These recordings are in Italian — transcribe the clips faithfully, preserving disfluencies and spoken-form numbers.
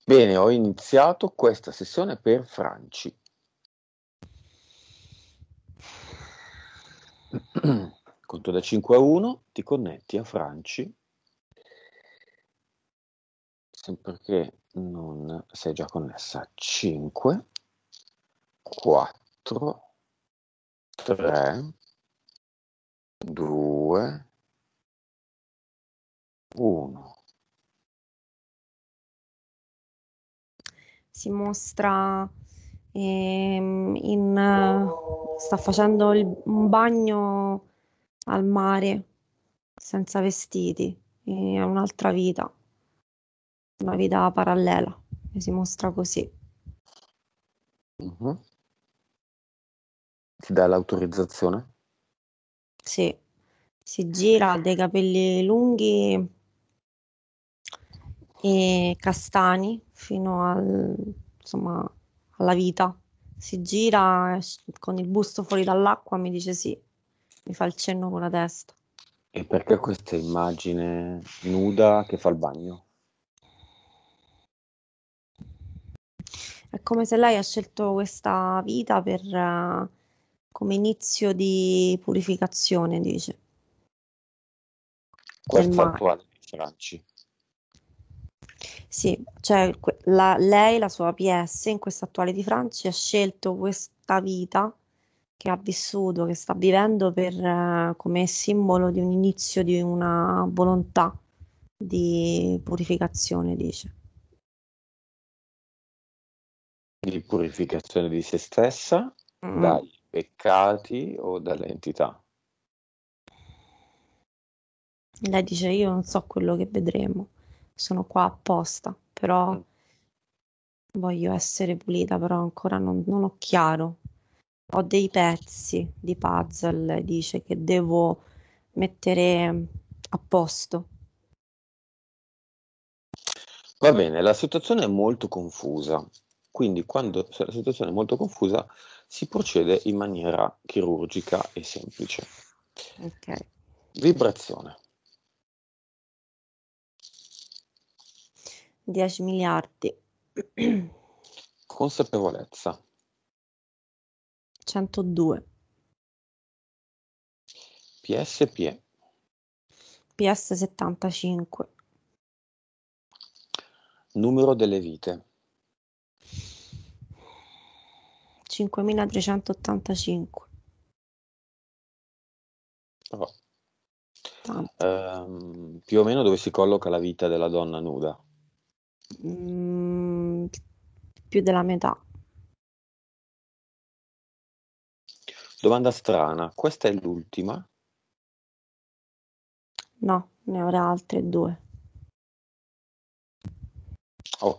Bene, ho iniziato questa sessione per Franci. Conto da cinque a uno, ti connetti a Franci, sempre che non sei già connessa. cinque, quattro, tre, due, uno. Si mostra ehm, in, eh, sta facendo il- un bagno al mare senza vestiti, è un'altra vita, una vita parallela, e si mostra così. Mhm. Ti dà l'autorizzazione? Sì, si gira, ha dei capelli lunghi e castani fino al, insomma, alla vita. Si gira es- con il busto fuori dall'acqua, mi dice sì, mi fa il cenno con la testa. E perché questa immagine nuda che fa il bagno? È come se lei ha scelto questa vita per, eh, come inizio di purificazione, dice, nel Questa mare. attuale di Franci. Sì, cioè que- la- lei, la sua P S, in questa attuale di Francia, ha scelto questa vita che ha vissuto, che sta vivendo per, eh, come simbolo di un inizio di una volontà di purificazione, dice. Di purificazione di se stessa, Mm. dai peccati o dalle entità? Lei dice: Io non so quello che vedremo, sono qua apposta, però Mm. voglio essere pulita, però ancora non, non ho chiaro. Ho dei pezzi di puzzle, dice, che devo mettere a posto. Va bene, la situazione è molto confusa, quindi quando se la situazione è molto confusa si procede in maniera chirurgica e semplice. Ok, Vibrazione, dieci miliardi, consapevolezza, centodue, P S P E, P S settantacinque, numero delle vite, cinquemilatrecentottantacinque. però, Tanto. ehm, più o meno dove si colloca la vita della donna nuda. Mm, più della metà. Domanda strana, questa è l'ultima? No, ne avrà altre due. Ok,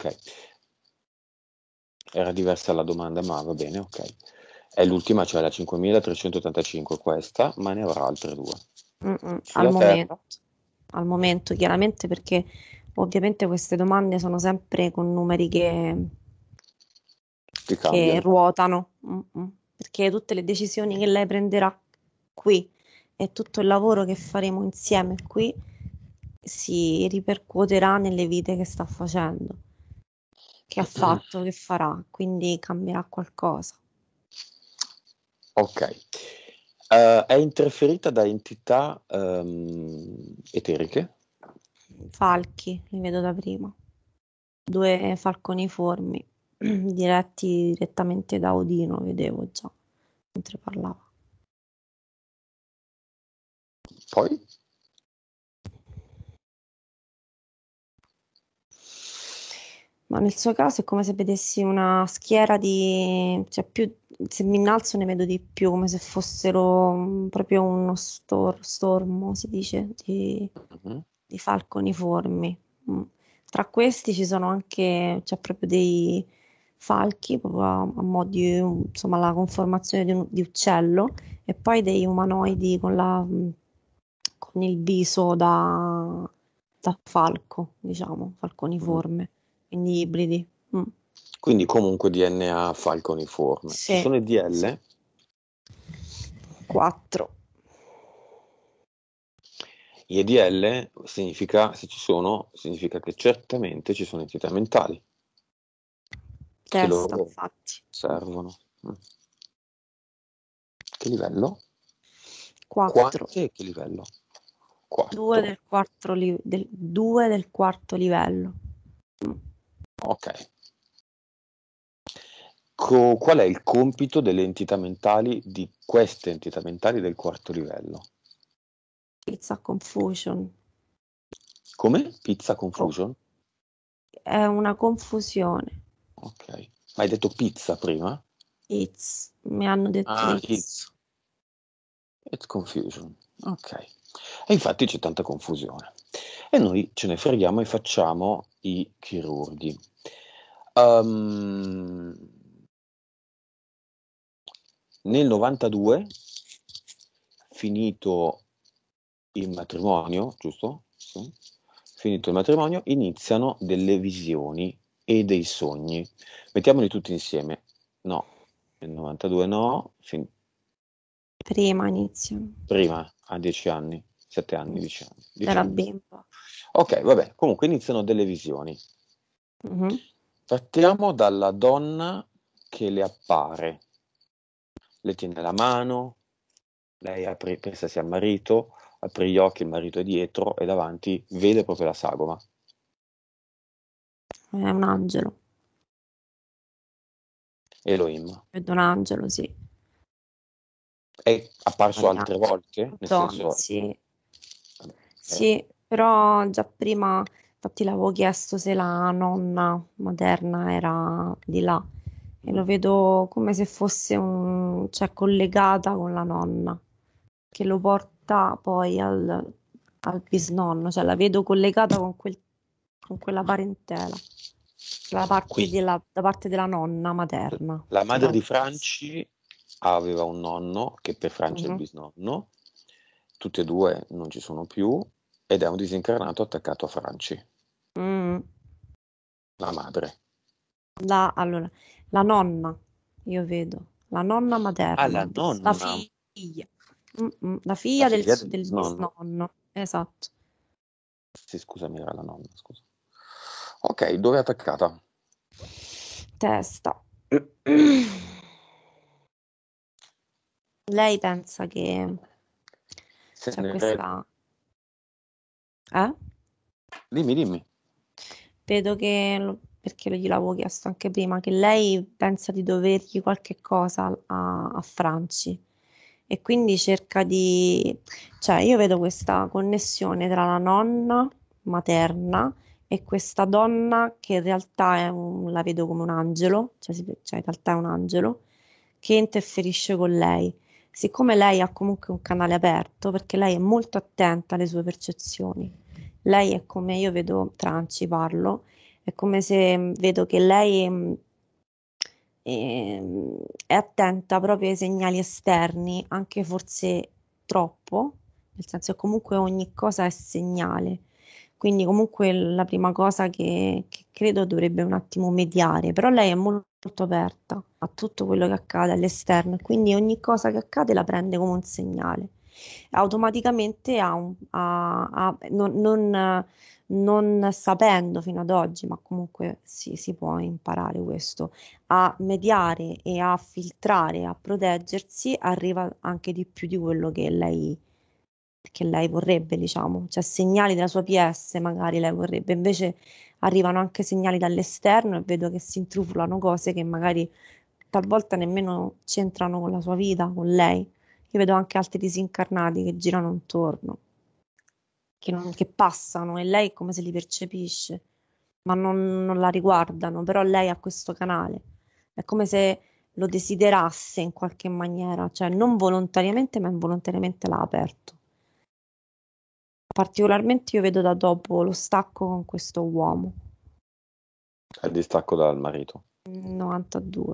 era diversa la domanda, ma va bene, ok. È l'ultima, cioè la cinquemilatrecentottantacinque questa, ma ne avrà altre due. Mm-mm, al Sulla momento, Terra, al momento, chiaramente, perché ovviamente queste domande sono sempre con numeri che, che che cambiano. ruotano, Mm-mm, perché tutte le decisioni che lei prenderà qui e tutto il lavoro che faremo insieme qui si ripercuoterà nelle vite che sta facendo, che ha fatto, che farà, quindi cambierà qualcosa. Ok. Eh, è interferita da entità ehm, eteriche? Falchi, li vedo da prima. Due falconiformi diretti direttamente da Odino, vedevo già mentre parlava. Poi? Ma nel suo caso è come se vedessi una schiera di, cioè più, se mi innalzo ne vedo di più, come se fossero mm, proprio uno stor- stormo, si dice, di, Mhm. di falconiformi. Mm. Tra questi ci sono anche, c'è proprio dei falchi, proprio a, a mo' di, insomma, la conformazione di, un- di uccello, e poi dei umanoidi con la, mm, con il viso da, da falco, diciamo, Mm. falconiforme, quindi ibridi. Mm. Quindi comunque D N A falconiforme. Ci Sì, sono i sì. D L? quattro. Gli E D L significa, se ci sono, significa che certamente ci sono entità mentali. che Testa, loro infatti. servono. Mm. Che livello? quattro. Quante e che livello? due quattro. del quarto, li- del, due del quarto livello. Mm. Ok. Co- qual è il compito delle entità mentali di queste entità mentali del quarto livello? It's a confusion. Come? Pizza Oh, confusion? è una confusione. Ok. Ma hai detto pizza prima? It's, mi hanno detto Ah, it's. it's. It's confusion. Ok. E infatti c'è tanta confusione. E noi ce ne freghiamo e facciamo i chirurghi. Um, nel novantadue, finito il matrimonio, giusto? Sì. Finito il matrimonio, iniziano delle visioni e dei sogni. Mettiamoli tutti insieme. No, nel novantadue no, fin- Prima iniziano. prima, a dieci anni, sette anni, Mm. dieci anni, dieci Era anni. bimbo. Ok, vabbè, comunque iniziano delle visioni. Mhm. Partiamo dalla donna che le appare, le tiene la mano, lei apre, pensa sia il marito, apre gli occhi, il marito è dietro e davanti vede proprio la sagoma. È un angelo. Elohim. Vedo un angelo, sì. È apparso Maria. altre volte, nel Madonna, senso, sì. eh, Sì, però già prima, infatti l'avevo chiesto se la nonna materna era di là e lo vedo come se fosse un, cioè, collegata con la nonna, che lo porta poi al, al bisnonno, cioè la vedo collegata con quel, con quella parentela, la parte quindi della, da parte della nonna materna, la che madre l'avevo di chiesto. Franci aveva un nonno che per Franci è il Mhm. bisnonno, tutti e due non ci sono più ed è un disincarnato attaccato a Franci, Mm. la madre. La, allora, la nonna, io vedo, la nonna Ah, materna, la bis- la nonna, figlia, Mm-mm, la la figlia del, figlia s- del del bisnonno. bisnonno, esatto. Sì, scusami, era la nonna, scusa. Ok, dove è attaccata? Testa. Lei pensa che Se c'è ne... questa... Eh? Dimmi, dimmi. Vedo che, lo- perché gliel'avevo chiesto anche prima, che lei pensa di dovergli qualche cosa a, a Franci e quindi cerca di... Cioè, io vedo questa connessione tra la nonna materna e questa donna che in realtà è un- la vedo come un angelo, cioè, si- cioè in realtà è un angelo, che interferisce con lei. Siccome lei ha comunque un canale aperto, perché lei è molto attenta alle sue percezioni. Lei è come io vedo Franci, parlo, è come se mh, vedo che lei mh, ehm, è attenta proprio ai segnali esterni, anche forse troppo, nel senso che comunque ogni cosa è segnale. Quindi comunque la prima cosa che, che credo dovrebbe un attimo mediare, però lei è molto, molto aperta a tutto quello che accade all'esterno e quindi ogni cosa che accade la prende come un segnale. Automaticamente ha un, ha- ha- non, non- non sapendo fino ad oggi, ma comunque si, si può imparare questo, a mediare e a filtrare, a proteggersi, arriva anche di più di quello che lei, che lei vorrebbe, diciamo. Cioè segnali della sua P S magari lei vorrebbe, invece arrivano anche segnali dall'esterno e vedo che si intrufolano cose che magari talvolta nemmeno c'entrano con la sua vita, con lei. Io vedo anche altri disincarnati che girano intorno, che, non- che passano e lei è come se li percepisce, ma non, non la riguardano, però lei ha questo canale. È come se lo desiderasse in qualche maniera, cioè non volontariamente, ma involontariamente l'ha aperto. Particolarmente io vedo da dopo lo stacco con questo uomo, Al distacco dal marito. novantadue.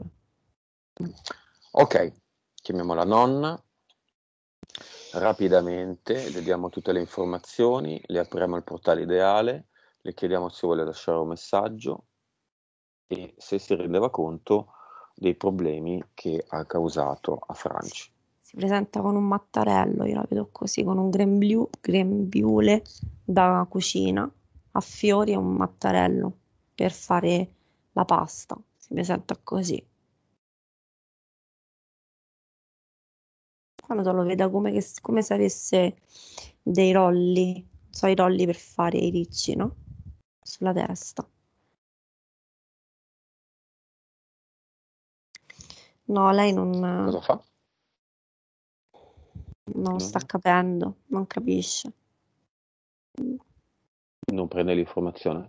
Ok, chiamiamo la nonna. Rapidamente le diamo tutte le informazioni, le apriamo il portale ideale, le chiediamo se vuole lasciare un messaggio e se si rendeva conto dei problemi che ha causato a Si, Franci. si presenta con un mattarello, io la vedo così, con un grembiu- grembiule da cucina, a fiori e un mattarello per fare la pasta. Si mi sento così. Quando lo veda come, che, come se avesse dei rolli, so i rolli per fare i ricci, no? Sulla testa. No, lei non, Cosa fa? non sta Non, capendo, non capisce. non prende l'informazione?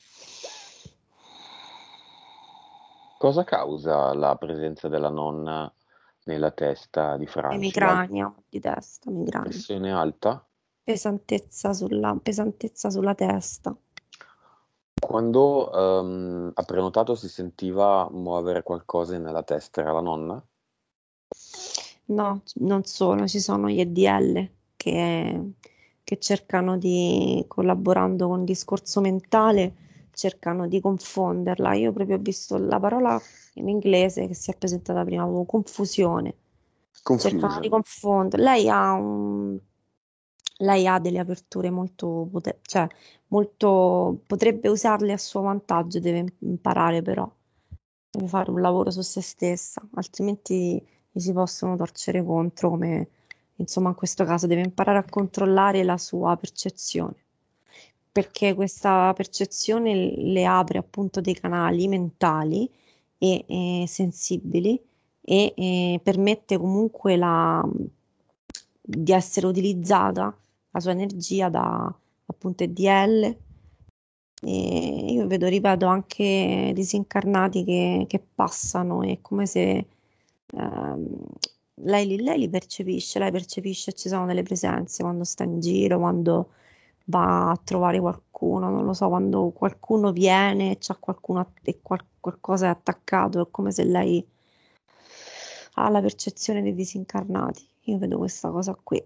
Cosa causa la presenza della nonna nella testa di Franci? La Emicrania, di testa, migrania. pressione alta? Pesantezza sulla, pesantezza sulla testa. Quando ehm, ha prenotato si sentiva muovere qualcosa nella testa, era la nonna? No, non solo, ci sono gli E D L che, che cercano di, collaborando con il discorso mentale, cercano di confonderla. Io proprio ho visto la parola in inglese che si è presentata prima, avevo confusione. Cercano di Confusion. confondere. Lei ha un, lei ha delle aperture molto, pote- cioè, molto, potrebbe usarle a suo vantaggio, deve imparare però, deve fare un lavoro su se stessa, altrimenti gli si possono torcere contro, come insomma in questo caso deve imparare a controllare la sua percezione, perché questa percezione le apre appunto dei canali mentali e, e sensibili e, e permette comunque la, di essere utilizzata la sua energia da appunto E D L. E io vedo, ripeto, anche disincarnati che, che passano, è come se ehm, lei, li- lei li percepisce, lei percepisce che ci sono delle presenze quando sta in giro, quando va a trovare qualcuno, non lo so, quando qualcuno viene e c'è qualcuno a- e qual- qualcosa è attaccato, è come se lei ha la percezione dei disincarnati. Io vedo questa cosa qui.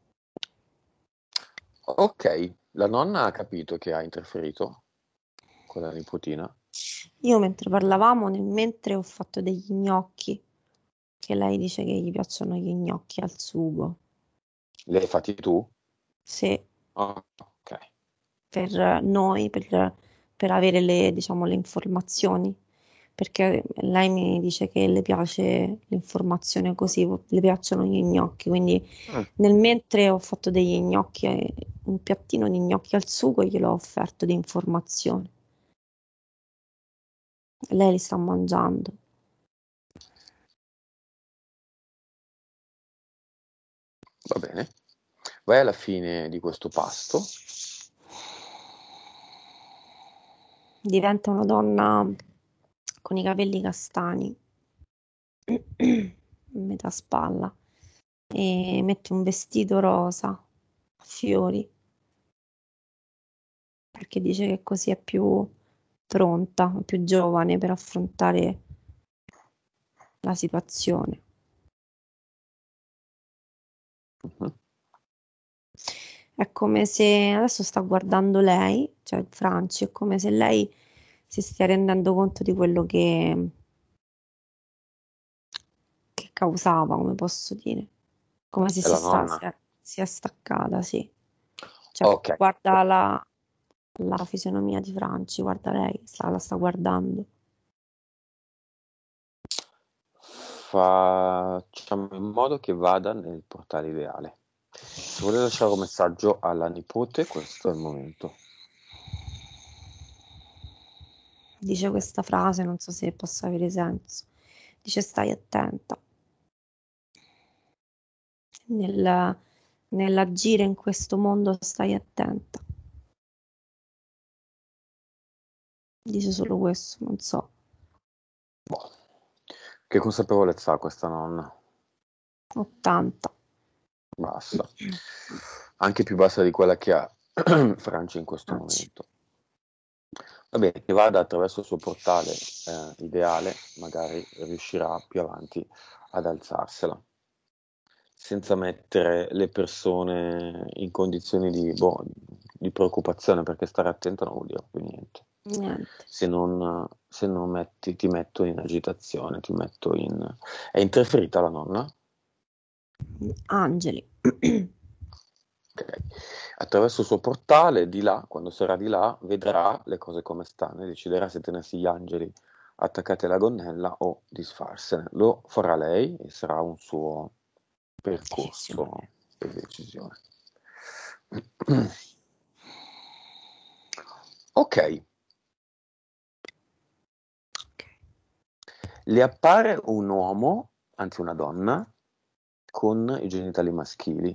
Ok, la nonna ha capito che ha interferito con la nipotina. Io mentre parlavamo, nel mentre ho fatto degli gnocchi, che lei dice che gli piacciono gli gnocchi al sugo. Li hai fatti tu? Se Ah, ok. per noi, per, per avere le, diciamo, le informazioni, perché lei mi dice che le piace l'informazione così, le piacciono gli gnocchi, quindi Mm, nel mentre ho fatto degli gnocchi, eh, un piattino di gnocchi al sugo, gliel'ho offerto di informazione. Lei li sta mangiando. va bene. Vai alla fine di questo pasto. Diventa una donna con i capelli castani, metà spalla, e mette un vestito rosa a fiori, perché dice che così è più pronta, più giovane per affrontare la situazione. Mhm. È come se adesso sta guardando lei, cioè Franci, è come se lei si stia rendendo conto di quello che, che causava, come posso dire, come se È si la sta, nonna. si è, si è staccata, sì. Cioè, Ok. guarda la, la fisionomia di Franci, guarda lei, sta- la sta guardando. Facciamo in modo che vada nel portale ideale. Se vuole lasciare un messaggio alla nipote, questo è il momento. Dice questa frase, non so se possa avere senso. Dice stai attenta. Nel, nell'agire in questo mondo stai attenta. Dice solo questo, non so. Boh. Che consapevolezza ha questa nonna? ottanta. Bassa. Anche più bassa di quella che ha Francia in questo Franci. momento. Va bene, che vada attraverso il suo portale eh, ideale, magari riuscirà più avanti ad alzarsela, senza mettere le persone in condizioni di, boh, di preoccupazione, perché stare attento non vuol dire più niente. Niente. Se non, se non metti, ti metto in agitazione, ti metto in... È interferita la nonna? Angeli. Ok. Attraverso il suo portale, di là, quando sarà di là, vedrà le cose come stanno e deciderà se tenersi gli angeli attaccate alla gonnella o disfarsene. Lo farà lei e sarà un suo percorso Decisione. di decisione. Ok, Ok. le appare un uomo, anzi una donna, con i genitali maschili.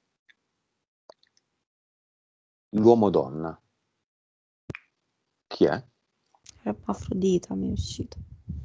L'uomo donna. Chi è? Ermafrodita mi è uscito.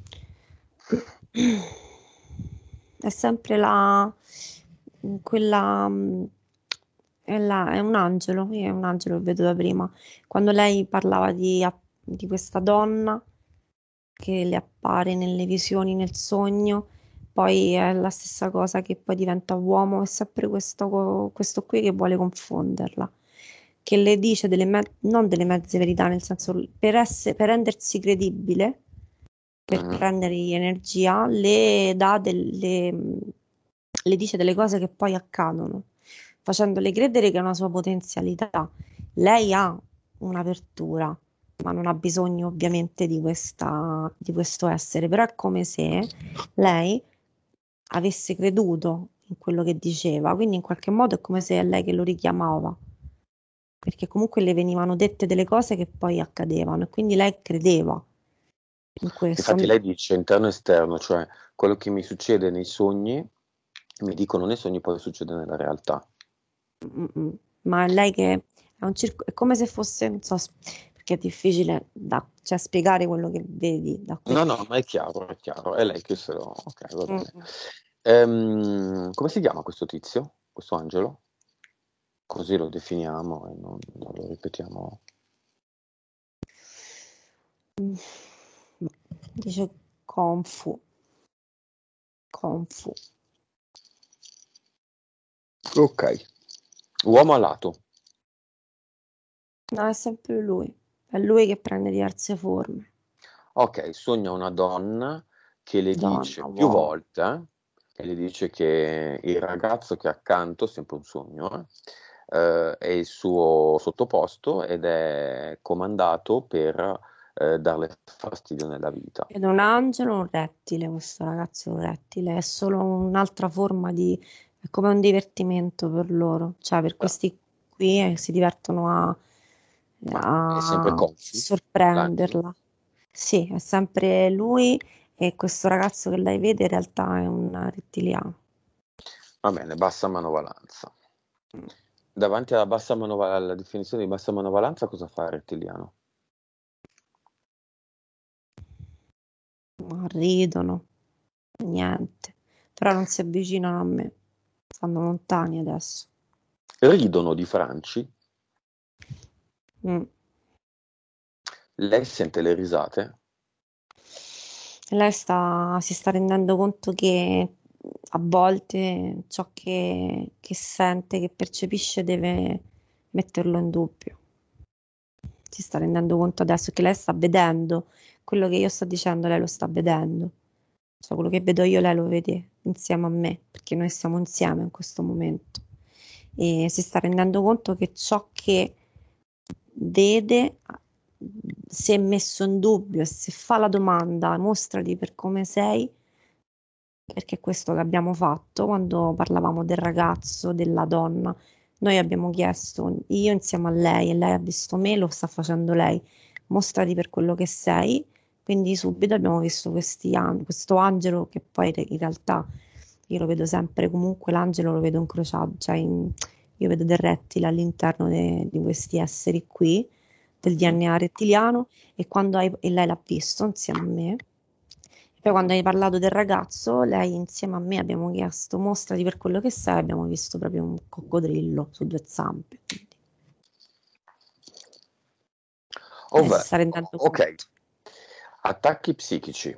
È sempre la quella mm, è, la- è un angelo, io è un angelo che vedo da prima. Quando lei parlava di, di questa donna che le appare nelle visioni, nel sogno, poi è la stessa cosa che poi diventa uomo, è sempre questo, questo qui che vuole confonderla, che le dice delle me- non delle mezze verità, nel senso per, esse- per rendersi credibile, per Mhm. prendergli energia, le dà delle, le dice delle cose che poi accadono, facendole credere che è una sua potenzialità. Lei ha un'apertura, ma non ha bisogno ovviamente di questa, di questo essere, però è come se lei avesse creduto in quello che diceva, quindi in qualche modo è come se è lei che lo richiamava, perché comunque le venivano dette delle cose che poi accadevano e quindi lei credeva in questo. Infatti lei dice interno e esterno, cioè quello che mi succede nei sogni, mi dicono nei sogni, poi succede nella realtà. Mm, mm. Ma è lei che è un circo, è come se fosse, non so, s- perché è difficile da, cioè, spiegare quello che vedi da qui. No, no, ma è chiaro, è chiaro, è lei che se lo... Ok, va Mm, bene. mm. Ehm, come si chiama questo tizio, questo angelo? Così lo definiamo e non, non lo ripetiamo. Mm. Dice Confu, Confu. Ok, uomo alato. No, è sempre lui, è lui che prende diverse forme. Ok, sogna una donna che le Donna, dice più uomo. volte, eh, che le dice che il ragazzo che ha accanto, sempre un sogno, eh, eh, è il suo sottoposto ed è comandato per eh, darle fastidio nella vita. Ed è un angelo, un rettile, questo ragazzo è un rettile, è solo un'altra forma di, è come un divertimento per loro, cioè per Ah, questi qui eh, si divertono a, ma è sempre a Confu, l'angelo? sorprenderla. Sì, è sempre lui e questo ragazzo che lei vede in realtà è un rettiliano. Va bene, bassa manovalanza. Davanti alla bassa manova- alla definizione di bassa manovalanza, cosa fa il rettiliano? Ma ridono, niente, però non si avvicinano a me, stanno lontani adesso. Ridono di Franci, Mm. lei sente le risate. Lei sta, si sta rendendo conto che a volte ciò che, che sente, che percepisce, deve metterlo in dubbio. Si sta rendendo conto adesso che lei sta vedendo quello che io sto dicendo, lei lo sta vedendo. Cioè, quello che vedo io, lei lo vede insieme a me, perché noi siamo insieme in questo momento. E si sta rendendo conto che ciò che vede, se messo in dubbio e se fa la domanda, mostrati per come sei, perché è questo che abbiamo fatto quando parlavamo del ragazzo, della donna. Noi abbiamo chiesto, io insieme a lei, e lei ha visto me, lo sta facendo lei, mostrati per quello che sei. Quindi subito abbiamo visto questi an- questo angelo che poi re- in realtà io lo vedo sempre, comunque l'angelo lo vedo incrociato, cioè in- io vedo del rettile all'interno de- di questi esseri qui, del Mhm. D N A rettiliano, e quando hai- e lei l'ha visto insieme a me. E poi quando Mhm. hai parlato del ragazzo, lei insieme a me abbiamo chiesto mostrati per quello che sei, abbiamo visto proprio un coccodrillo su due zampe. Quindi lei si Ovvero, sta rendendo ok, conto. attacchi psichici.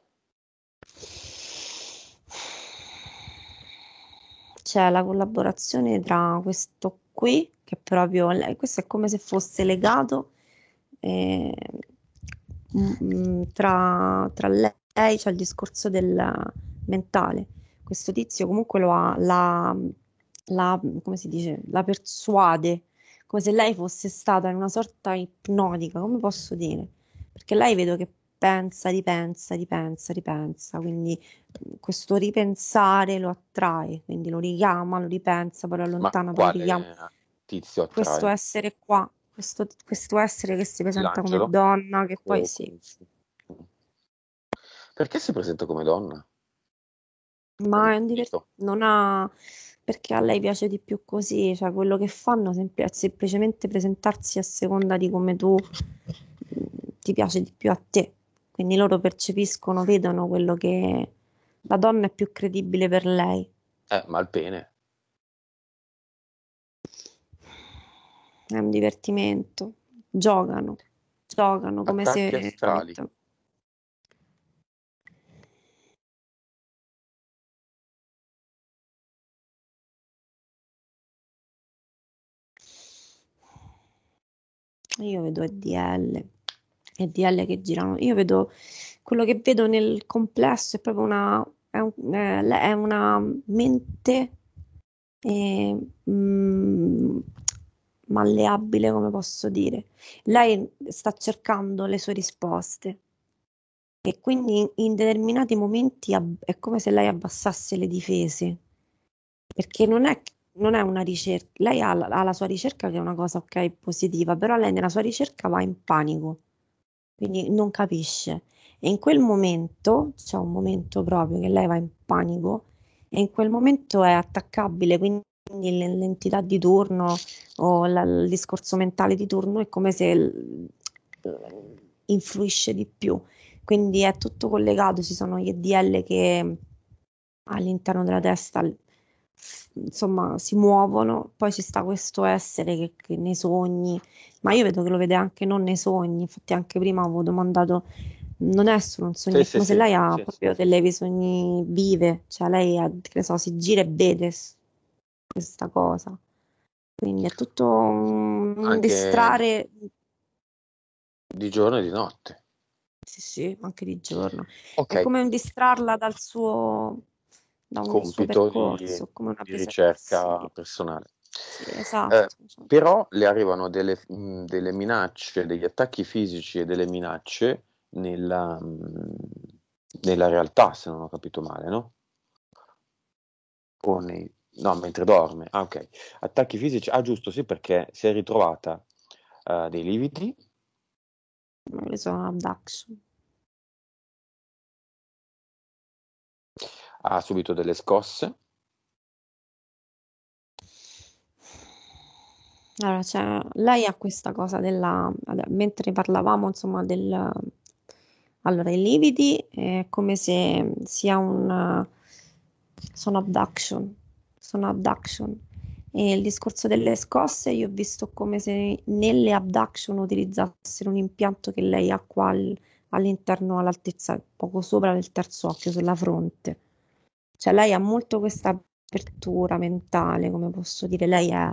C'è la collaborazione tra questo qui, che proprio lei, questo è come se fosse legato eh, mm, mm, tra, tra lei, c'è il discorso del mentale. Questo tizio comunque lo ha, la, la, come si dice, la persuade, come se lei fosse stata in una sorta ipnotica, come posso dire? Perché lei vedo che ripensa, ripensa, ripensa, ripensa, quindi questo ripensare lo attrae, quindi lo richiama, lo ripensa, poi lo Ma allontana, poi lo richiama. quale tizio Questo attrae? essere qua, questo, questo essere che si presenta come L'angelo? donna, che poi O sì, come- Perché si presenta come donna? ma è un diver- All'infinito? non ha, perché a lei piace di più così, cioè quello che fanno sempl- è semplicemente presentarsi a seconda di come tu mm, ti piace di più a te. Quindi loro percepiscono, vedono quello che la donna è più credibile per lei. Eh, Malpene. È un divertimento. Giocano, giocano come Attacchi se astrali. mettono. Io vedo E D L, E D L che girano. Io vedo quello che vedo nel complesso è proprio una, è un- è- è una mente eh, mm, malleabile, come posso dire. Lei sta cercando le sue risposte e quindi in, in determinati momenti ab- è come se lei abbassasse le difese, perché non è, non è una ricerca, lei ha, la ha la sua ricerca che è una cosa ok positiva, però lei nella sua ricerca va in panico, quindi non capisce. E in quel momento, c'è un momento proprio che lei va in panico e in quel momento è attaccabile, quindi l- l'entità di turno o la- il discorso mentale di turno è come se l- influisce di più. Quindi è tutto collegato, ci sono gli E D L che all'interno della testa, insomma, si muovono, poi ci sta questo essere che, che nei sogni, ma io vedo che lo vede anche non nei sogni, infatti anche prima avevo domandato, non è solo un sogno, Sì, è sì, come se sì, lei ha sì, sì. proprio delle visioni vive, cioè lei, ha- che ne so, si gira e vede s- questa cosa. Quindi è tutto un, un Anche distrarre, di giorno e di notte. sì, sì, anche di giorno. Ok, È come un distrarla dal suo, da un suo compito di, percorso, come una di presa. Sì, ricerca personale. sì, Eh, esatto. Cioè, Però le arrivano delle, mh, delle minacce, degli attacchi fisici e delle minacce nella, mh, nella realtà, se non ho capito male, no? O nei- no, mentre dorme. Ah, ok. Attacchi fisici. Ah, giusto, sì, perché si è ritrovata eh, dei lividi, non le sono abduction. ha subito delle scosse. Allora, cioè, lei ha questa cosa della, vabbè, mentre parlavamo, insomma, del, allora, i lividi è come se sia un, sono abduction, sono abduction. E il discorso delle scosse, io ho visto come se nelle abduction utilizzassero un impianto che lei ha qua al- all'interno, all'altezza, poco sopra del terzo occhio, sulla fronte. Cioè, lei ha molto questa apertura mentale, come posso dire, lei è,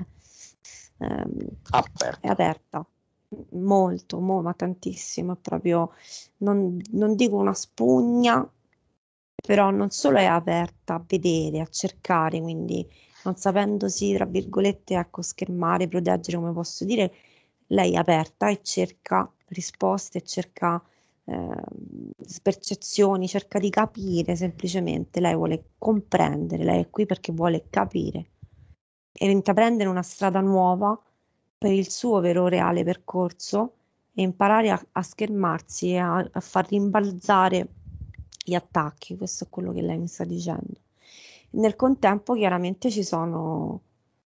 ehm, è Aperta. aperta, molto, mo- ma tantissimo, è proprio, non, non dico una spugna, però non solo è aperta a vedere, a cercare, quindi non sapendosi, tra virgolette, ecco, schermare, proteggere, come posso dire, lei è aperta e cerca risposte, e cerca eh, percezioni, cerca di capire semplicemente, lei vuole comprendere, lei è qui perché vuole capire e intraprendere una strada nuova per il suo vero reale percorso e imparare a, a schermarsi e a, a far rimbalzare gli attacchi. Questo è quello che lei mi sta dicendo. Nel contempo, chiaramente ci sono,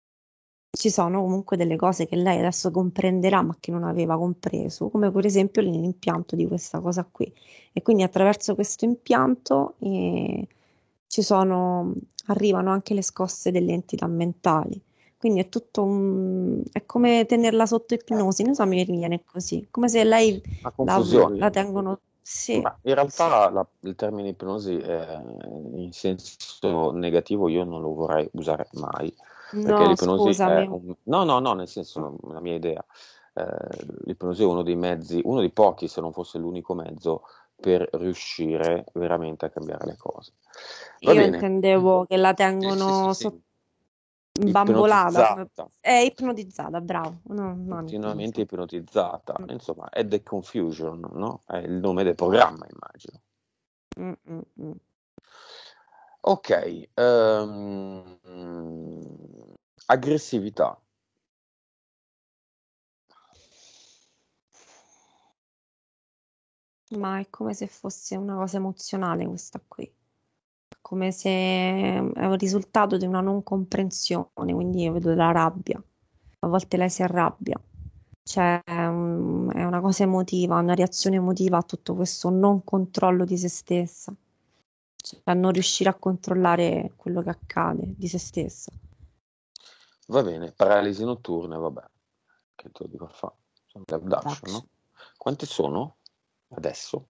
ci sono comunque delle cose che lei adesso comprenderà, ma che non aveva compreso, come per esempio l'impianto di questa cosa qui. E quindi attraverso questo impianto eh, ci sono, arrivano anche le scosse delle entità mentali. Quindi è tutto un, è come tenerla sotto ipnosi, non so, mi viene così, come se lei A la, confusione. la tengono, sì, Ma in sì. realtà la- il termine ipnosi eh, in senso negativo io non lo vorrei usare mai, perché No, l'ipnosi è scusami. un... No, no, no, nel senso, la mia idea, eh, l'ipnosi è uno dei mezzi, uno dei pochi, se non fosse l'unico mezzo, per riuscire veramente a cambiare le cose. Va Io bene. intendevo che la Sì, sì, sì, tengono sì. sotto, bambolata, come- ipnotizzata, è ipnotizzata, bravo, no, non continuamente ipnotizzata. ipnotizzata, Mm, insomma, è The Confusion, no? È il nome del programma, immagino. mm, mm, mm. Ok, ehm, aggressività. Ma è come se fosse una cosa emozionale questa qui, come se è un risultato di una non comprensione, quindi io vedo della rabbia, a volte lei si arrabbia, cioè um, è una cosa emotiva, una reazione emotiva a tutto questo non controllo di se stessa, cioè a non riuscire a controllare quello che accade di se stessa. Va bene, paralisi notturne, vabbè, che te lo dico a fa? Sono le abduction, Abduction. no? Quante sono adesso?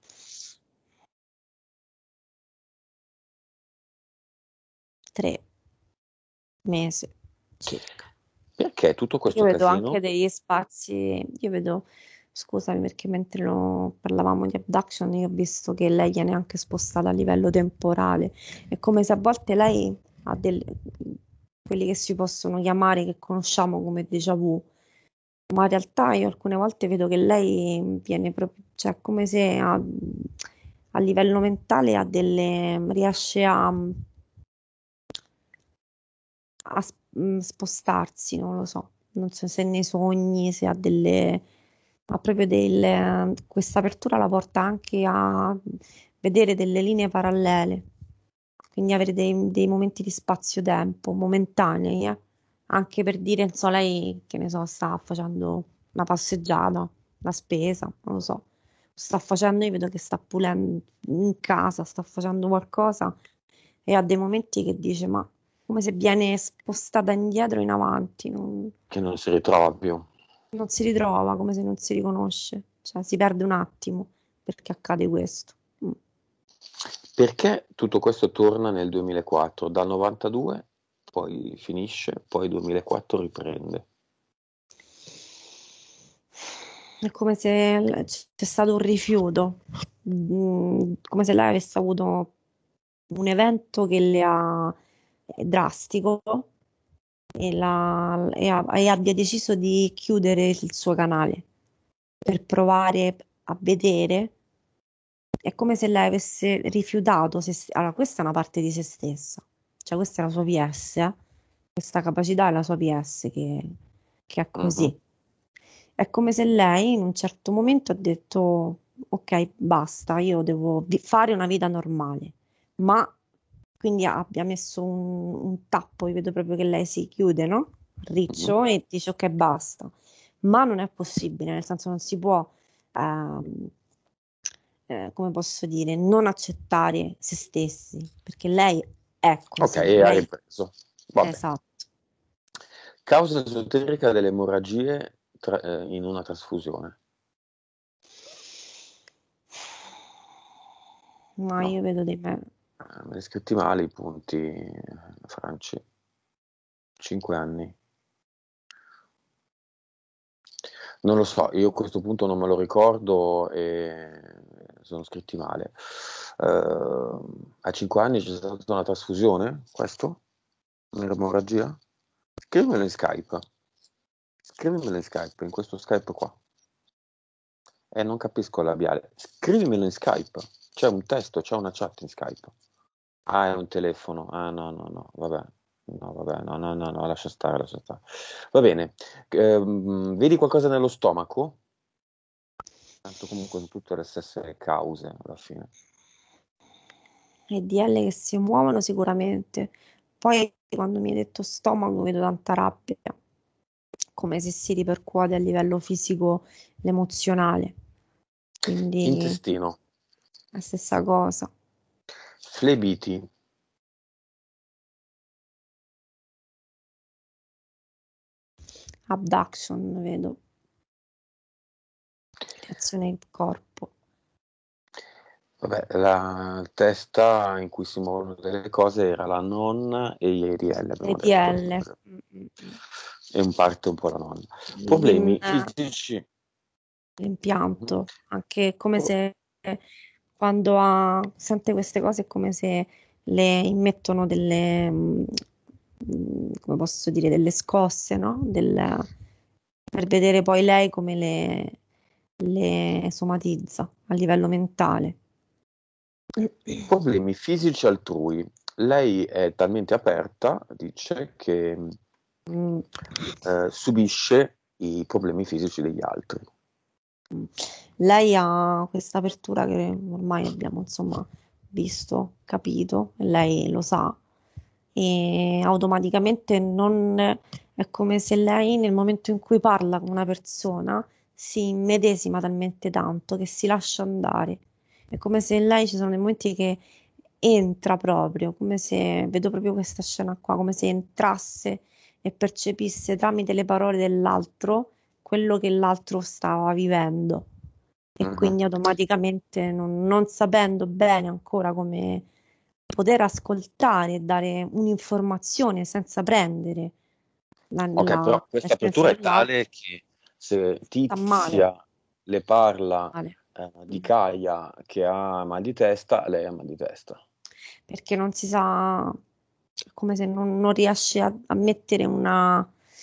Tre mesi circa. Perché tutto Io questo vedo anche casino? degli spazi, io vedo, scusami perché mentre lo parlavamo di abduction io ho visto che lei viene anche spostata a livello temporale, è come se a volte lei ha delle, quelli che si possono chiamare, che conosciamo come déjà vu, ma in realtà io alcune volte vedo che lei viene proprio, cioè come se a, a livello mentale ha delle, riesce a a s- mh, spostarsi, non lo so, non so se nei sogni, se ha delle, ha proprio del, questa apertura la porta anche a vedere delle linee parallele, quindi avere dei, dei momenti di spazio-tempo momentanei, eh. Anche per dire, non so, lei, che ne so, sta facendo una passeggiata, la spesa, non lo so, sta facendo, io vedo che sta pulendo in casa, sta facendo qualcosa e ha dei momenti che dice, ma come se viene spostata indietro in avanti, non, Che non si ritrova più. non si ritrova, come se non si riconosce, cioè si perde un attimo perché accade questo. Mm. Perché tutto questo torna nel duemilaquattro? Dal novantadue, poi finisce, poi duemilaquattro riprende. È come se l- c'è stato un rifiuto, mm, come se lei avesse avuto un evento che le ha è drastico e, la- e ha- e abbia deciso di chiudere il suo canale per provare a vedere. È come se lei avesse rifiutato se st- allora, questa è una parte di se stessa, cioè questa è la sua P S, eh? Questa capacità è la sua P S che, che è Mhm. così. È come se lei in un certo momento ha detto: Ok, basta, io devo vi- fare una vita normale, ma quindi abbia messo un, un tappo, io vedo proprio che lei si chiude, no? Mhm. Riccio e dice: Ok, basta, ma non è possibile, nel senso non si può. ehm, eh, come posso dire, non accettare se stessi, perché lei è Ok, così, e ha lei ripreso. è Vabbè. esatto. Causa esoterica delle emorragie tra- eh, in una trasfusione. Ma No, io vedo dei me. eh, me li scritti male i punti, eh, Franci. Cinque anni. Non lo so, io a questo punto non me lo ricordo e sono scritti male. Eh, a cinque anni c'è stata una trasfusione, questo? Un'emorragia? Scrivimelo in Skype. Scrivimelo in Skype, in questo Skype qua. Eh, non capisco il labiale. Scrivimelo in Skype. C'è un testo, c'è una chat in Skype. Ah, è un telefono. Ah, no, no, no, vabbè. No, vabbè, no, no, no, no, lascia stare, lascia stare. Va bene. Ehm, vedi qualcosa nello stomaco? Tanto comunque sono tutte le stesse cause alla fine. E D L che si muovono sicuramente. Poi quando mi hai detto stomaco vedo tanta rabbia, come se si ripercuote a livello fisico l'emozionale. Quindi Intestino, la stessa cosa. flebiti, Abduction, vedo. Reazione del corpo. vabbè, la testa in cui si muovono delle cose era la nonna e gli E D L, abbiamo detto, E D L. Mm, mm, mm. e in parte un po' la nonna. L'im- Problemi fisici. Mhm. l'impianto, anche come Oh, se quando ha, sente queste cose è come se le immettono delle, mm, mm, come posso dire, delle scosse, no? Del- per vedere poi lei come le, le somatizza a livello mentale. Problemi fisici altrui. Lei è talmente aperta, dice, che Mm. eh, subisce i problemi fisici degli altri. Lei ha questa apertura che ormai abbiamo insomma visto, capito, e lei lo sa e automaticamente non è come se lei nel momento in cui parla con una persona si immedesima talmente tanto che si lascia andare. È come se in lei ci sono dei momenti che entra proprio, come se vedo proprio questa scena qua, come se entrasse e percepisse tramite le parole dell'altro quello che l'altro stava vivendo e Mhm. quindi automaticamente non, non sapendo bene ancora come poter ascoltare e dare un'informazione senza prendere la, Ok, la- però questa l'essenza apertura è dell'altro, tale che se sta male, Tizia le parla male. eh, di Mm. Kaia che ha mal di testa, lei ha mal di testa. Perché non si sa, come se non, non riesce a, a mettere una,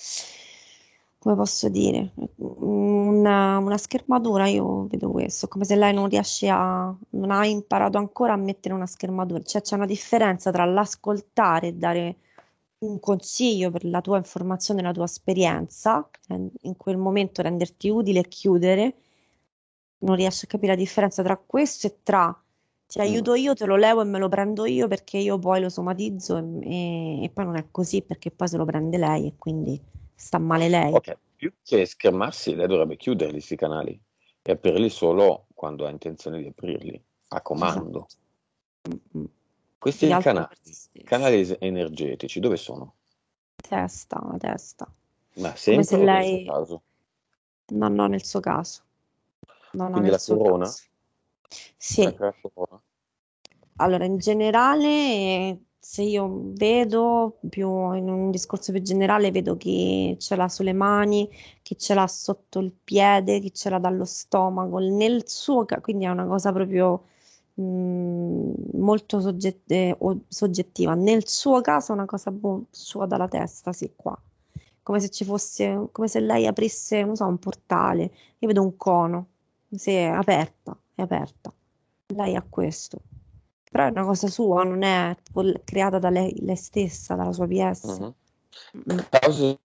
come posso dire, una, una schermatura, io vedo questo, come se lei non riesce a, non ha imparato ancora a mettere una schermatura, cioè c'è una differenza tra l'ascoltare e dare un consiglio per la tua informazione, la tua esperienza, eh, in quel momento renderti utile e chiudere, non riesco a capire la differenza tra questo e tra ti Mm. aiuto io, te lo levo e me lo prendo io perché io poi lo somatizzo e, e- e poi non è così perché poi se lo prende lei e quindi sta male lei. Ok, più che schermarsi, lei dovrebbe chiuderli questi canali e aprirli solo quando ha intenzione di aprirli, a comando. Esatto. Mm, mm. Più che Questi altro per se canali, stessa. canali es- energetici, dove sono? Testa, la testa. Ma Come se sempre o nel suo lei... caso? No, no, nel suo caso. No, no, Quindi nel la suo corona? caso. Sì, Sempre la corona? allora, in generale, eh, se io vedo più in un discorso più generale, vedo chi ce l'ha sulle mani, chi ce l'ha sotto il piede, chi ce l'ha dallo stomaco, nel suo ca- quindi è una cosa proprio mh, molto sogget- eh, o- soggettiva. Nel suo caso è una cosa boh, sua dalla testa, sì, qua. Come se ci fosse, come se lei aprisse, non so, un portale. Io vedo un cono, se è aperta, è aperta. Lei ha questo. Però è una cosa sua, non è tipo l- creata da lei, lei stessa, dalla sua P S. Mhm. Mm. Cause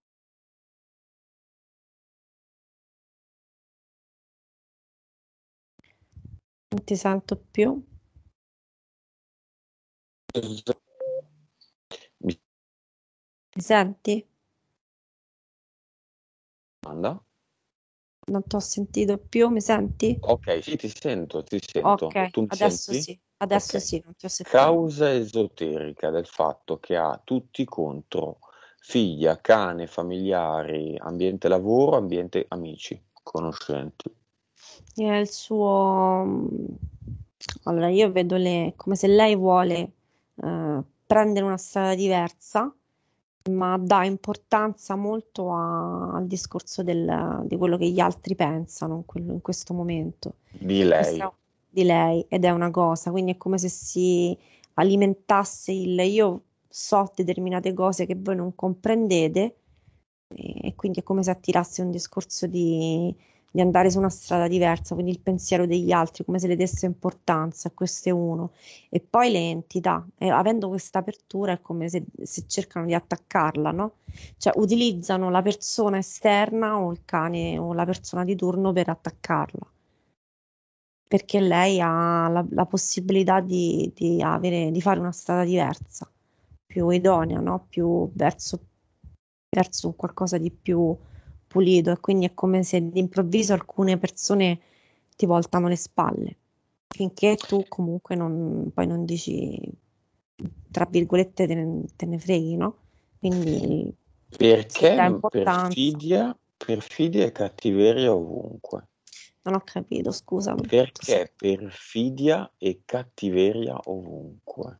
Non ti sento più. mi Mi senti? domanda? Non ti ho sentito più, mi senti? Ok, sì, ti sento, ti Ok, sento. Tu mi adesso senti? sì, adesso Ok. sì, non ti ho sentito. Causa esoterica del fatto che ha tutti contro figlia, cane, familiari, ambiente lavoro, ambiente amici, conoscenti. È il suo... mm, Allora, io vedo le... come se lei vuole eh, prendere una strada diversa, ma dà importanza molto a- al discorso del- di quello che gli altri pensano in, quel- in questo momento. Di lei. Questa di lei ed è una cosa, quindi è come se si alimentasse il io so determinate cose che voi non comprendete e, e quindi è come se attirasse un discorso di, di andare su una strada diversa, quindi il pensiero degli altri, come se le desse importanza, questo è uno. E poi le entità, e avendo questa apertura è come se, se cercano di attaccarla, no? Cioè utilizzano la persona esterna o il cane o la persona di turno per attaccarla, perché lei ha la, la possibilità di, di avere, di fare una strada diversa, più idonea, no? Più verso, verso un qualcosa di più pulito e quindi è come se d'improvviso alcune persone ti voltano le spalle, finché tu comunque non, poi non dici, tra virgolette, te ne, te ne freghi, no? Quindi si dà Perché importanza. perfidia, perfidia e cattiveria ovunque. Non ho capito, scusami. Tu sei- Perché perfidia e cattiveria ovunque.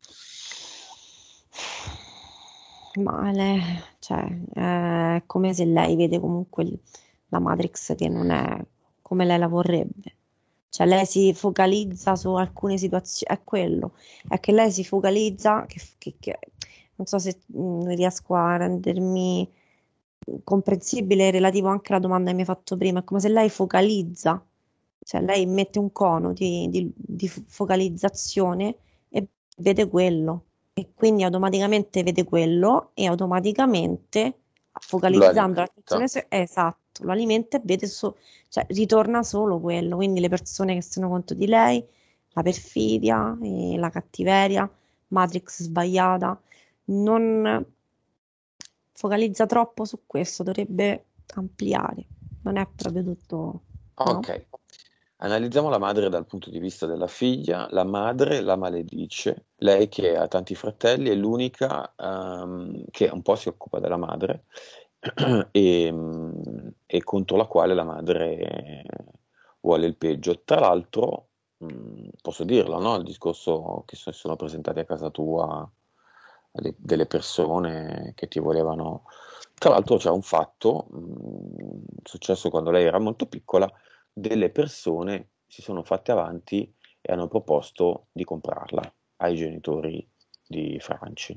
Ma lei, cioè, è come se lei vede comunque il- la Matrix che non è come lei la vorrebbe. Cioè, lei si focalizza su alcune situazioni, è quello, è che lei si focalizza, che, che- che non so se mh, riesco a rendermi comprensibile relativo anche alla domanda che mi hai fatto prima, è come se lei focalizza, cioè lei mette un cono di, di- di focalizzazione e vede quello, e quindi automaticamente vede quello e automaticamente Lo focalizzando alimenta. l'attenzione su esatto, lo alimenta e vede so- cioè ritorna solo quello, quindi le persone che si rendono conto di lei, la perfidia, e la cattiveria, Matrix sbagliata, non focalizza troppo su questo, dovrebbe ampliare, non è proprio tutto, no? Ok, analizziamo la madre dal punto di vista della figlia. La madre la maledice, lei che ha tanti fratelli è l'unica ehm, che un po' si occupa della madre e, mm, e contro la quale la madre vuole il peggio. Tra l'altro, mm, posso dirlo, no? Il discorso che so- sono presentati a casa tua de- delle persone che ti volevano. Tra l'altro c'è un fatto, mh, successo quando lei era molto piccola, delle persone si sono fatte avanti e hanno proposto di comprarla ai genitori di Franci.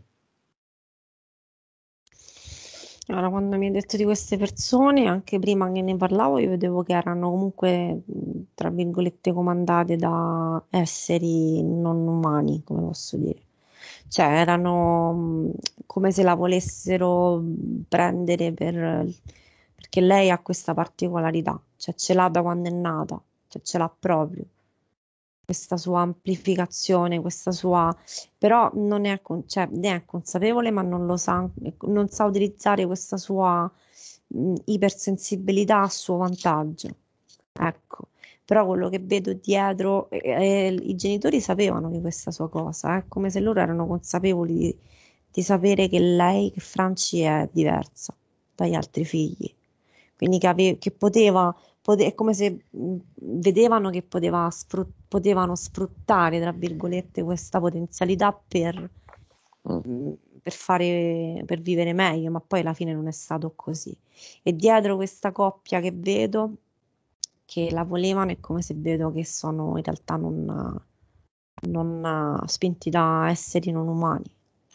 Allora, quando mi hai detto di queste persone, anche prima che ne parlavo, io vedevo che erano comunque, mh, tra virgolette, comandate da esseri non umani, come posso dire. Cioè, erano mh, come se la volessero mh, prendere per... perché lei ha questa particolarità, cioè ce l'ha da quando è nata, cioè ce l'ha proprio questa sua amplificazione, questa sua però non è, con- cioè, ne è consapevole, ma non lo sa, non sa utilizzare questa sua mh, ipersensibilità a suo vantaggio. Ecco, però quello che vedo dietro, eh, eh, i genitori sapevano di questa sua cosa, è come se loro erano consapevoli di, di sapere che lei, che Franci è diversa dagli altri figli, quindi che, ave- che poteva, pote- è come se mh, vedevano che poteva sfrut- potevano sfruttare, tra virgolette, questa potenzialità per, Mm. mh, per fare, per vivere meglio, ma poi alla fine non è stato così. E dietro questa coppia che vedo, che la volevano, è come se vedo che sono in realtà non, non spinti da esseri non umani.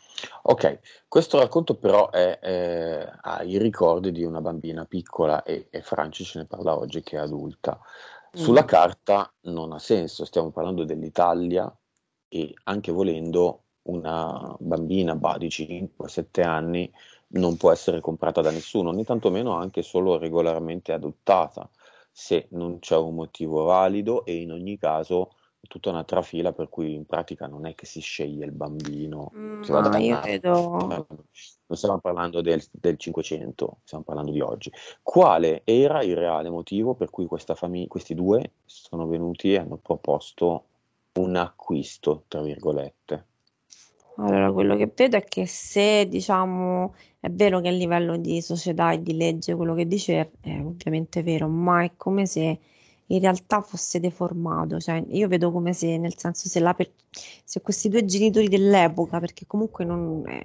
Ok, questo racconto però è, eh, ha i ricordi di una bambina piccola e, e Franci ce ne parla oggi che è adulta. Sulla Mm. carta non ha senso, stiamo parlando dell'Italia e anche volendo una bambina bah, di cinque sette anni non può essere comprata da nessuno, né tantomeno anche solo regolarmente adottata, se non c'è un motivo valido e in ogni caso è tutta una trafila per cui in pratica non è che si sceglie il bambino, si va Ma da. io vedo. Non stiamo parlando del, del cinquecento, stiamo parlando di oggi. Quale era il reale motivo per cui questa famig- questi due sono venuti e hanno proposto un acquisto, tra virgolette? Allora, quello che vedo è che se, diciamo, è vero che a livello di società e di legge quello che dice è, è ovviamente vero, ma è come se in realtà fosse deformato. Cioè, io vedo come se, nel senso, se, la per- se questi due genitori dell'epoca, perché comunque non è,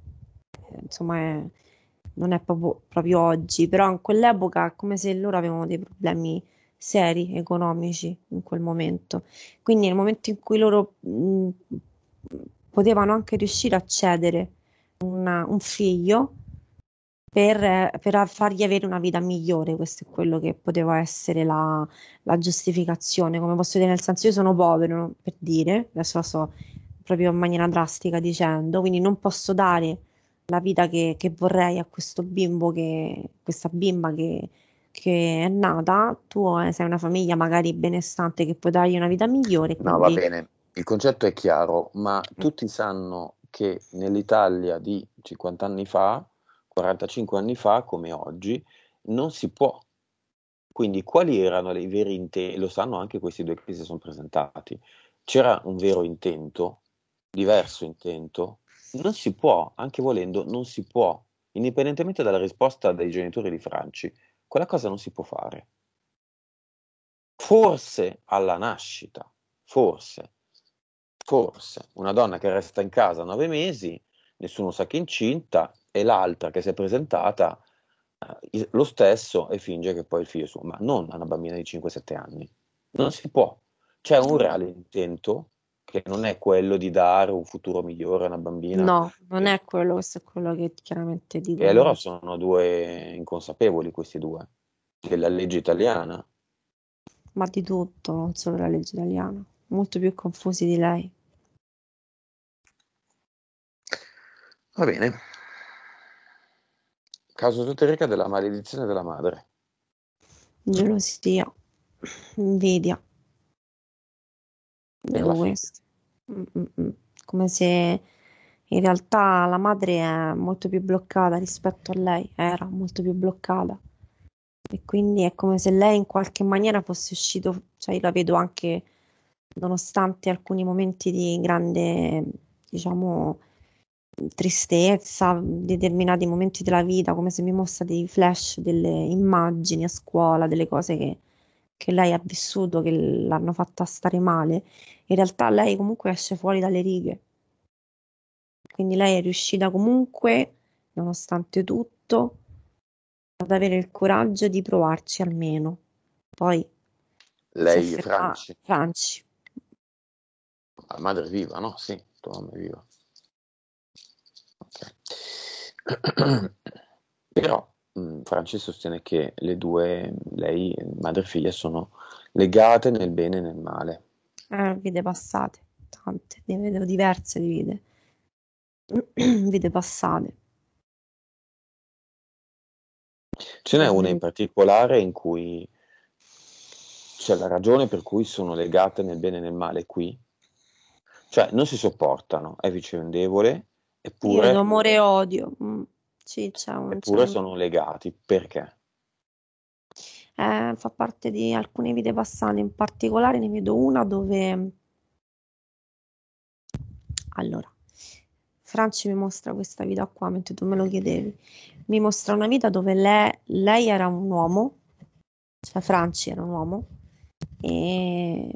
insomma, è- non è proprio, proprio oggi, però in quell'epoca è come se loro avevano dei problemi seri economici in quel momento. Quindi nel momento in cui loro mh, potevano anche riuscire a cedere una- un figlio per, eh, per fargli avere una vita migliore, questo è quello che poteva essere la, la giustificazione. Come posso dire, nel senso, io sono povero, no? Per dire, adesso la so proprio in maniera drastica dicendo, quindi non posso dare la vita che, che vorrei a questo bimbo, che, questa bimba che, che è nata. Tu eh, sei una famiglia magari benestante che puoi dargli una vita migliore, No, va quindi bene, il concetto è chiaro, ma tutti sanno che nell'Italia di cinquanta anni fa, quarantacinque anni fa, come oggi, non si può. Quindi quali erano i veri intenti? Lo sanno anche questi due che si sono presentati. C'era un vero intento, diverso intento. Non si può, anche volendo, non si può, indipendentemente dalla risposta dei genitori di Franci, quella cosa non si può fare. Forse alla nascita, forse, forse, una donna che resta in casa nove mesi, nessuno sa che è incinta, e l'altra che si è presentata eh, lo stesso e finge che poi il figlio è suo, ma non a una bambina di cinque sette anni. Non si può. C'è un reale intento che non è quello di dare un futuro migliore a una bambina. No, non E, è quello, questo è quello che chiaramente e allora dicono. sono due inconsapevoli questi due, della legge italiana. Ma di tutto, non solo la legge italiana, molto più confusi di lei. Va bene. Caso esoterica della maledizione della madre. Gelosia, invidia, Per la vedo figlia. questo. Mm, mm, mm. Come se in realtà la madre è molto più bloccata rispetto a lei, era molto più bloccata. E quindi è come se lei in qualche maniera fosse uscito, cioè io la vedo anche nonostante alcuni momenti di grande, diciamo, tristezza, determinati momenti della vita, come se mi mostra dei flash, delle immagini a scuola, delle cose che, che lei ha vissuto, che l'hanno fatta stare male. In realtà lei comunque esce fuori dalle righe, quindi lei è riuscita comunque, nonostante tutto, ad avere il coraggio di provarci almeno. Poi si è Lei, fermata, Franci. Franci. La madre è viva, no? Sì, tua mamma è viva. Ok. Però mh, Franci sostiene che le due, lei, madre e figlia, sono legate nel bene e nel male. Eh, vite passate, tante, ne vedo diverse di vite. Vite passate. Ce n'è Ne una in vedo- particolare in cui c'è la ragione per cui sono legate nel bene e nel male qui. Cioè, non si sopportano, è vicendevole, Io vedo eppure, amore e odio. Mm, sì, c'è un, c'è eppure un- sono legati. Perché? eh, fa parte di alcune vite passate, in particolare ne vedo una dove, allora, Franci mi mostra questa vita qua mentre tu me lo chiedevi. Mi mostra una vita dove lei, lei era un uomo, cioè Franci era un uomo, e,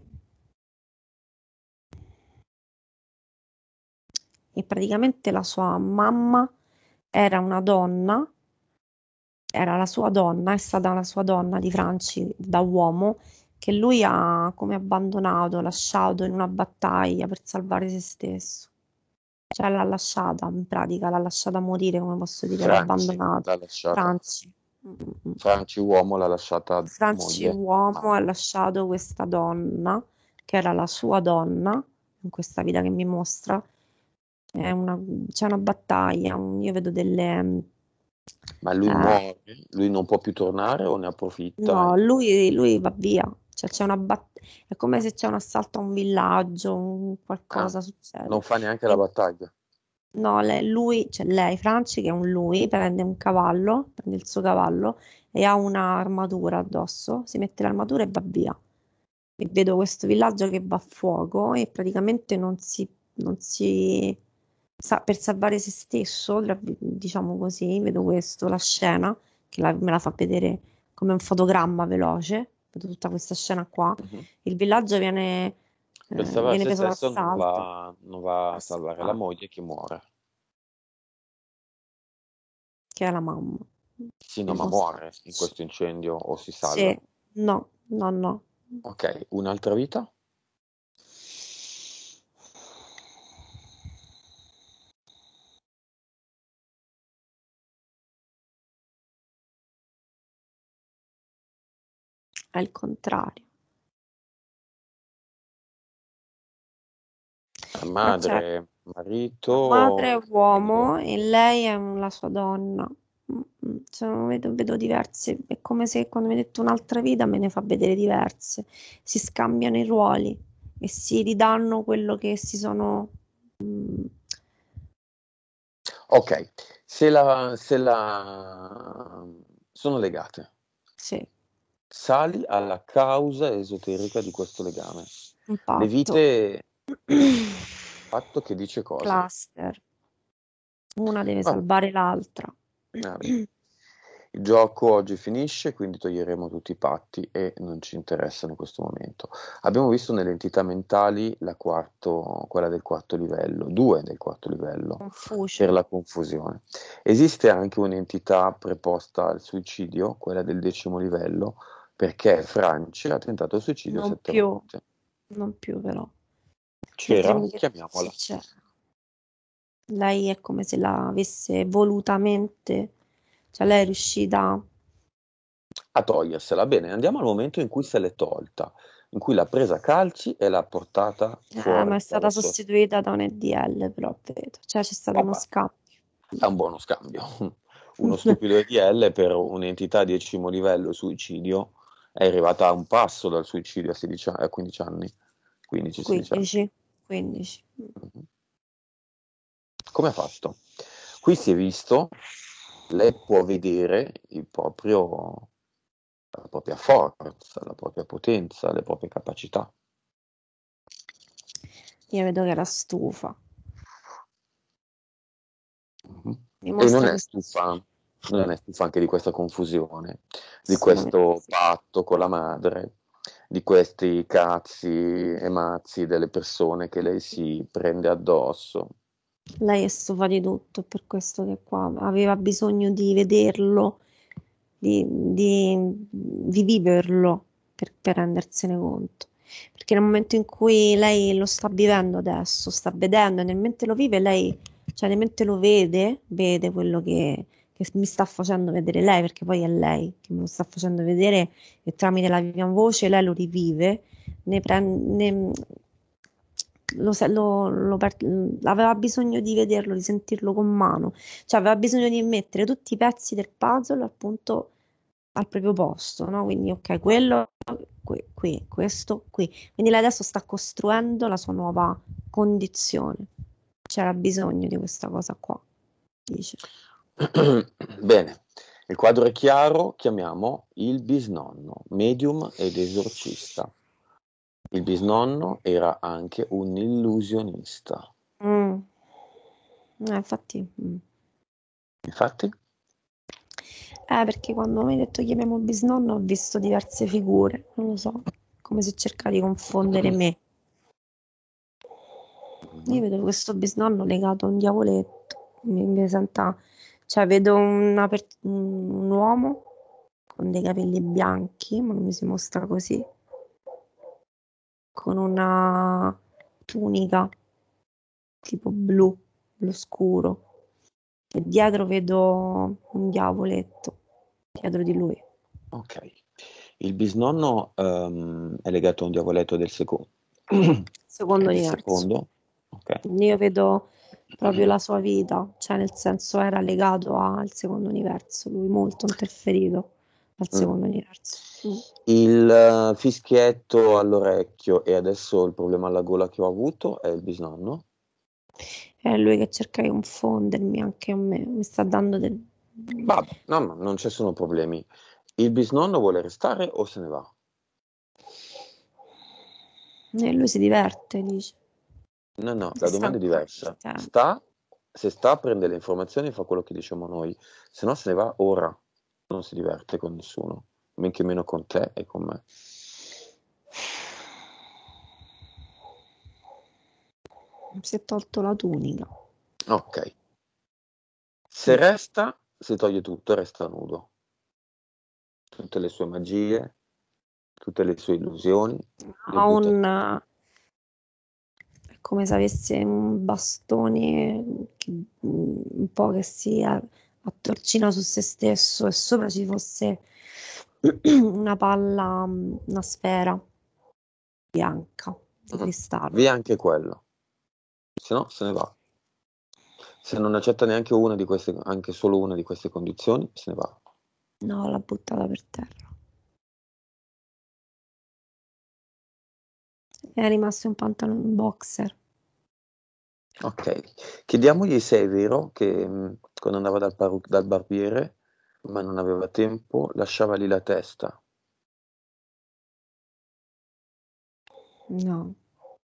e praticamente la sua mamma era una donna, era la sua donna, è stata la sua donna di Franci da uomo, che lui ha come abbandonato, lasciato in una battaglia per salvare se stesso. Cioè l'ha lasciata, in pratica, l'ha lasciata morire, come posso dire, l'ha Franci abbandonata. l'ha lasciata. Franci. Mm, mm, mm. Franci uomo l'ha lasciata Franci moglie. uomo Ma ha lasciato questa donna, che era la sua donna, in questa vita che mi mostra. È una, c'è una battaglia, un- io vedo delle... Ma lui eh, muore, lui non può più tornare o ne approfitta? no, e- lui, lui va via. Cioè c'è una bat- è come se c'è un assalto a un villaggio, un Ah, qualcosa succede. non fa neanche la E battaglia. no, le- lui, cioè lei, Franci, che è un lui, prende un cavallo, prende il suo cavallo e ha un'armatura addosso, si mette l'armatura e va via. E vedo questo villaggio che va a fuoco e praticamente non si, non si sa, per salvare se stesso, tra vi- diciamo così, vedo questo, la scena, che la- me la fa vedere come un fotogramma veloce, vedo tutta questa scena qua. Mhm. Il villaggio viene, Per eh, salvare viene se preso stesso non d'assalto. va, non va a salvare la Assaltato, moglie che muore. che è la mamma. Sì, no, Il ma nostro muore in Franci. questo incendio o si salva. Sì, no, no, no. Ok, un'altra vita? È il contrario. La Ma c'è madre, la madre è marito, uomo e lei è un- la sua donna. Mm, mm, Sono, vedo, vedo diverse. È come se quando mi hai detto un'altra vita me ne fa vedere diverse. Si scambiano i ruoli e si ridanno quello che si sono. mm, ok, se la, se la sono legate. sì, Sali alla causa esoterica di questo legame. Le impatto. vite, fatto che dice cosa? Cluster. Una deve Vabbè, salvare l'altra. va bene. Il gioco oggi finisce, quindi toglieremo tutti i patti e non ci interessano in questo momento. Abbiamo visto nelle entità mentali la quarto, quella del quarto livello, due del quarto livello, per Confucio. la confusione. Esiste anche un'entità preposta al suicidio, quella del decimo livello, perché Franci ha tentato il suicidio Non sette più, volte. non più però. C'era? Vedremo che Chiamiamola. sì, c'è. Lei è come se l'avesse volutamente, cioè lei è riuscita, A togliersela. Bene, andiamo al momento in cui se l'è tolta, in cui l'ha presa a calci e l'ha portata eh, ma fuori è stata dalla sua... sostituita da un E D L, però vedo, cioè c'è stato uno Vabbè, scambio. è un buono scambio. Uno stupido E D L per un'entità di decimo livello suicidio è arrivata a un passo dal suicidio a, sedici a quindici anni. quindici sedici anni. quindici, quindici. Mhm. Come ha fatto? Qui si è visto, lei può vedere il proprio, la propria forza, la propria potenza, le proprie capacità. Io vedo che era stufa. Mhm. Mi E non mostra è questa stufa, non è stufa anche di questa confusione, di assolutamente questo sì. patto con la madre, di questi cazzi e mazzi delle persone che lei si prende addosso. Lei è stufa di tutto, è per questo che qua aveva bisogno di vederlo, di, di- di viverlo per, per rendersene conto. Perché nel momento in cui lei lo sta vivendo adesso, sta vedendo, e nel mentre lo vive, lei, cioè nel mentre lo vede, vede quello che, che mi sta facendo vedere lei, perché poi è lei che me lo sta facendo vedere e tramite la mia voce lei lo rivive, ne prende, lo, se- lo- lo per- aveva bisogno di vederlo, di sentirlo con mano, cioè aveva bisogno di mettere tutti i pezzi del puzzle appunto al proprio posto, no? Quindi ok, quello qui, qui, questo qui. Quindi lei adesso sta costruendo la sua nuova condizione. C'era bisogno di questa cosa qua, dice. Bene, il quadro è chiaro, chiamiamo il bisnonno, medium ed esorcista. Il bisnonno era anche un illusionista. Mm. Eh, infatti, mm. Infatti, Eh, perché quando mi hai detto chiamiamo il bisnonno ho visto diverse figure, non lo so, come se cerca di confondere me. Io mhm, vedo questo bisnonno legato a un diavoletto, mi, mi presenta, cioè vedo una per- un uomo con dei capelli bianchi, ma non mi si mostra così, con una tunica tipo blu, blu scuro, e dietro vedo un diavoletto, dietro di lui. ok. Il bisnonno ehm, è legato a un diavoletto del secondo. Ok, Secondo del universo. secondo. Ok. Io vedo proprio la sua vita, cioè nel senso era legato al secondo universo, lui molto interferito al Mm. secondo universo. Mm. Il eh, fischietto all'orecchio e adesso il problema alla gola che ho avuto è il bisnonno. È lui che cerca di confondermi anche a me, mi sta dando del... Vabbè, no, no, non ci sono problemi. Il bisnonno vuole restare o se ne va? E lui si diverte, dice. No, no, Si la sta domanda è ancora diversa. divertendo. Sta, se sta, prende le informazioni e fa quello che diciamo noi, se no se ne va ora, non si diverte con nessuno, men che meno con te e con me. Si è tolto la tunica. Ok, se Mm. resta, si toglie tutto e resta nudo. Tutte le sue magie, tutte le sue illusioni, le Ha butta un... via. È come se avesse un bastone che- un po' che si a- attorcina su se stesso e sopra ci fosse una palla, una sfera bianca di Mm, cristallo. via anche quello, se no se ne va. Se non accetta neanche una di queste, anche solo una di queste condizioni, se ne va. No, l'ha buttata per terra. È rimasto un pantalone boxer. Ok, chiediamogli se è vero che mh, quando andava dal, parru- dal barbiere, ma non aveva tempo, lasciava lì la testa. No,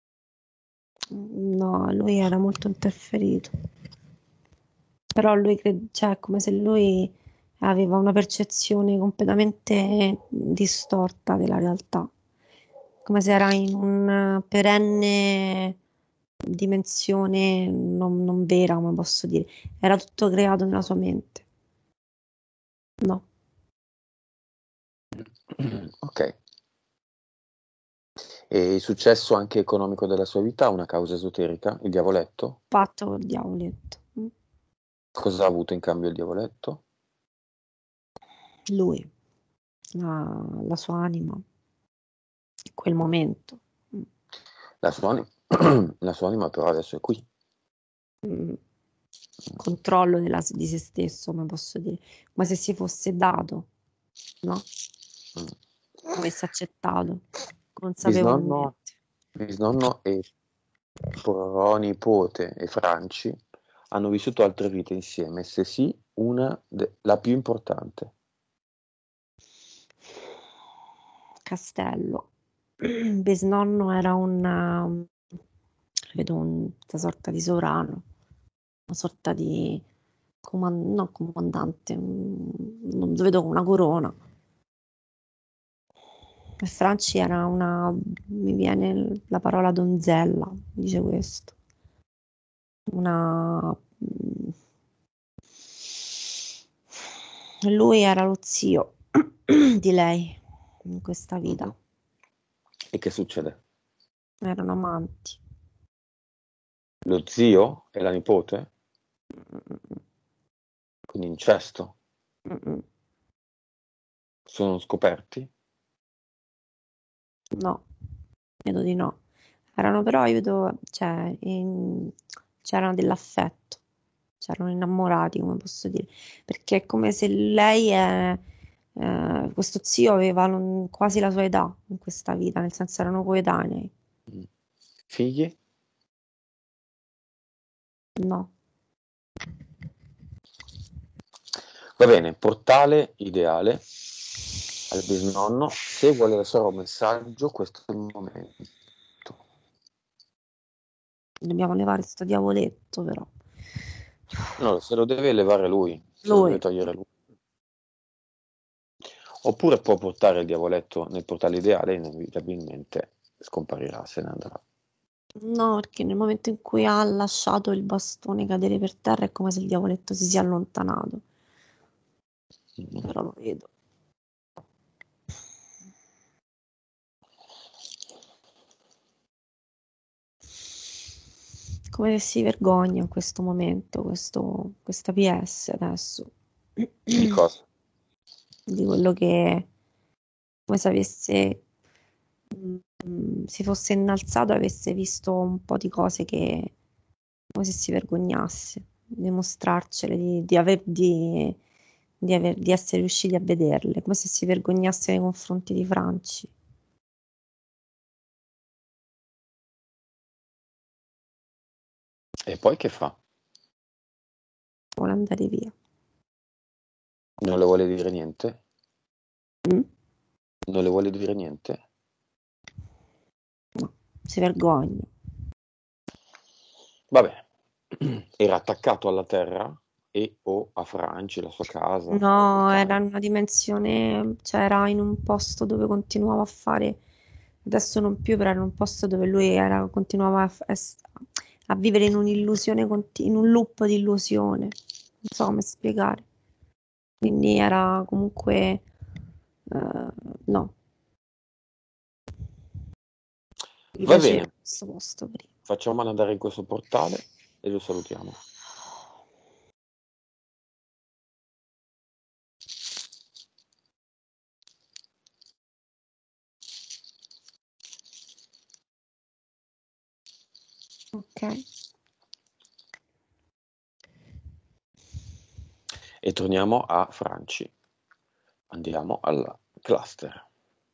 no, lui era molto interferito. Però lui, cre- cioè, è come se lui aveva una percezione completamente distorta della realtà, come se era in una perenne dimensione non, non vera, come posso dire. Era tutto creato nella sua mente. No, Ok, E il successo anche economico della sua vita ha una causa esoterica, il diavoletto? Patto col diavoletto. Mm. Cosa ha avuto in cambio il diavoletto? Lui, la, la sua anima, in quel momento. Mm. La sua, anim- la sua anima però adesso è qui. Mm. Controllo della- di se stesso, come posso dire, come se si fosse dato, no? Mm. Avesse accettato Bisnonno, consapevolmente. bisnonno e pronipote e Franci hanno vissuto altre vite insieme, se sì, una de- la più importante. Castello. Bisnonno era un, vedo un- una sorta di sovrano, una sorta di coman- no, comandante, un- non vedo una corona. E Franci era una, mi viene la parola donzella, dice questo. Una, lui era lo zio di lei in questa vita, Mhm. E che succede? erano amanti. Lo zio e la nipote? Mm, Quindi incesto? mm, mm. Sono scoperti? No, credo di no. Erano però, io vedo, cioè, in- c'erano dell'affetto, c'erano innamorati, come posso dire, perché è come se lei è, eh, questo zio aveva non- quasi la sua età in questa vita, nel senso erano coetanei. Mm. Figli? No, Va bene, portale ideale al bisnonno. Se vuole lasciare un messaggio, questo è il momento. dobbiamo levare sto diavoletto però. No, se lo deve levare lui, se lo deve Lui, togliere lui. Oppure può portare il diavoletto nel portale ideale e inevitabilmente scomparirà, se ne andrà. no, perché nel momento in cui ha lasciato il bastone cadere per terra è come se il diavoletto si sia allontanato. Mhm. Però lo vedo. Come se si vergogna in questo momento, questo, questa P S adesso, Di cosa? di quello che, come se avesse, mm, si fosse innalzato e avesse visto un po' di cose che, come se si vergognasse di mostrarcele, di, di aver, di, di aver- di essere riusciti a vederle, come se si vergognasse nei confronti di Franci. E poi che fa? Vuole andare via. Non le vuole dire niente? Mm? Non le vuole dire niente? No, si vergogna. Vabbè, era attaccato alla terra e o a Franci, la sua casa, il No, era cane. in una dimensione, cioè era in un posto dove continuava a fare, adesso non più, però era un posto dove lui era, continuava a, f- ess- a vivere in un'illusione, conti- in un loop di illusione, non so come spiegare. Quindi era comunque, eh, no, gli Va piaceva bene, questo posto prima. facciamolo andare in questo portale e lo salutiamo. Ok, E torniamo a Franci. Andiamo al cluster.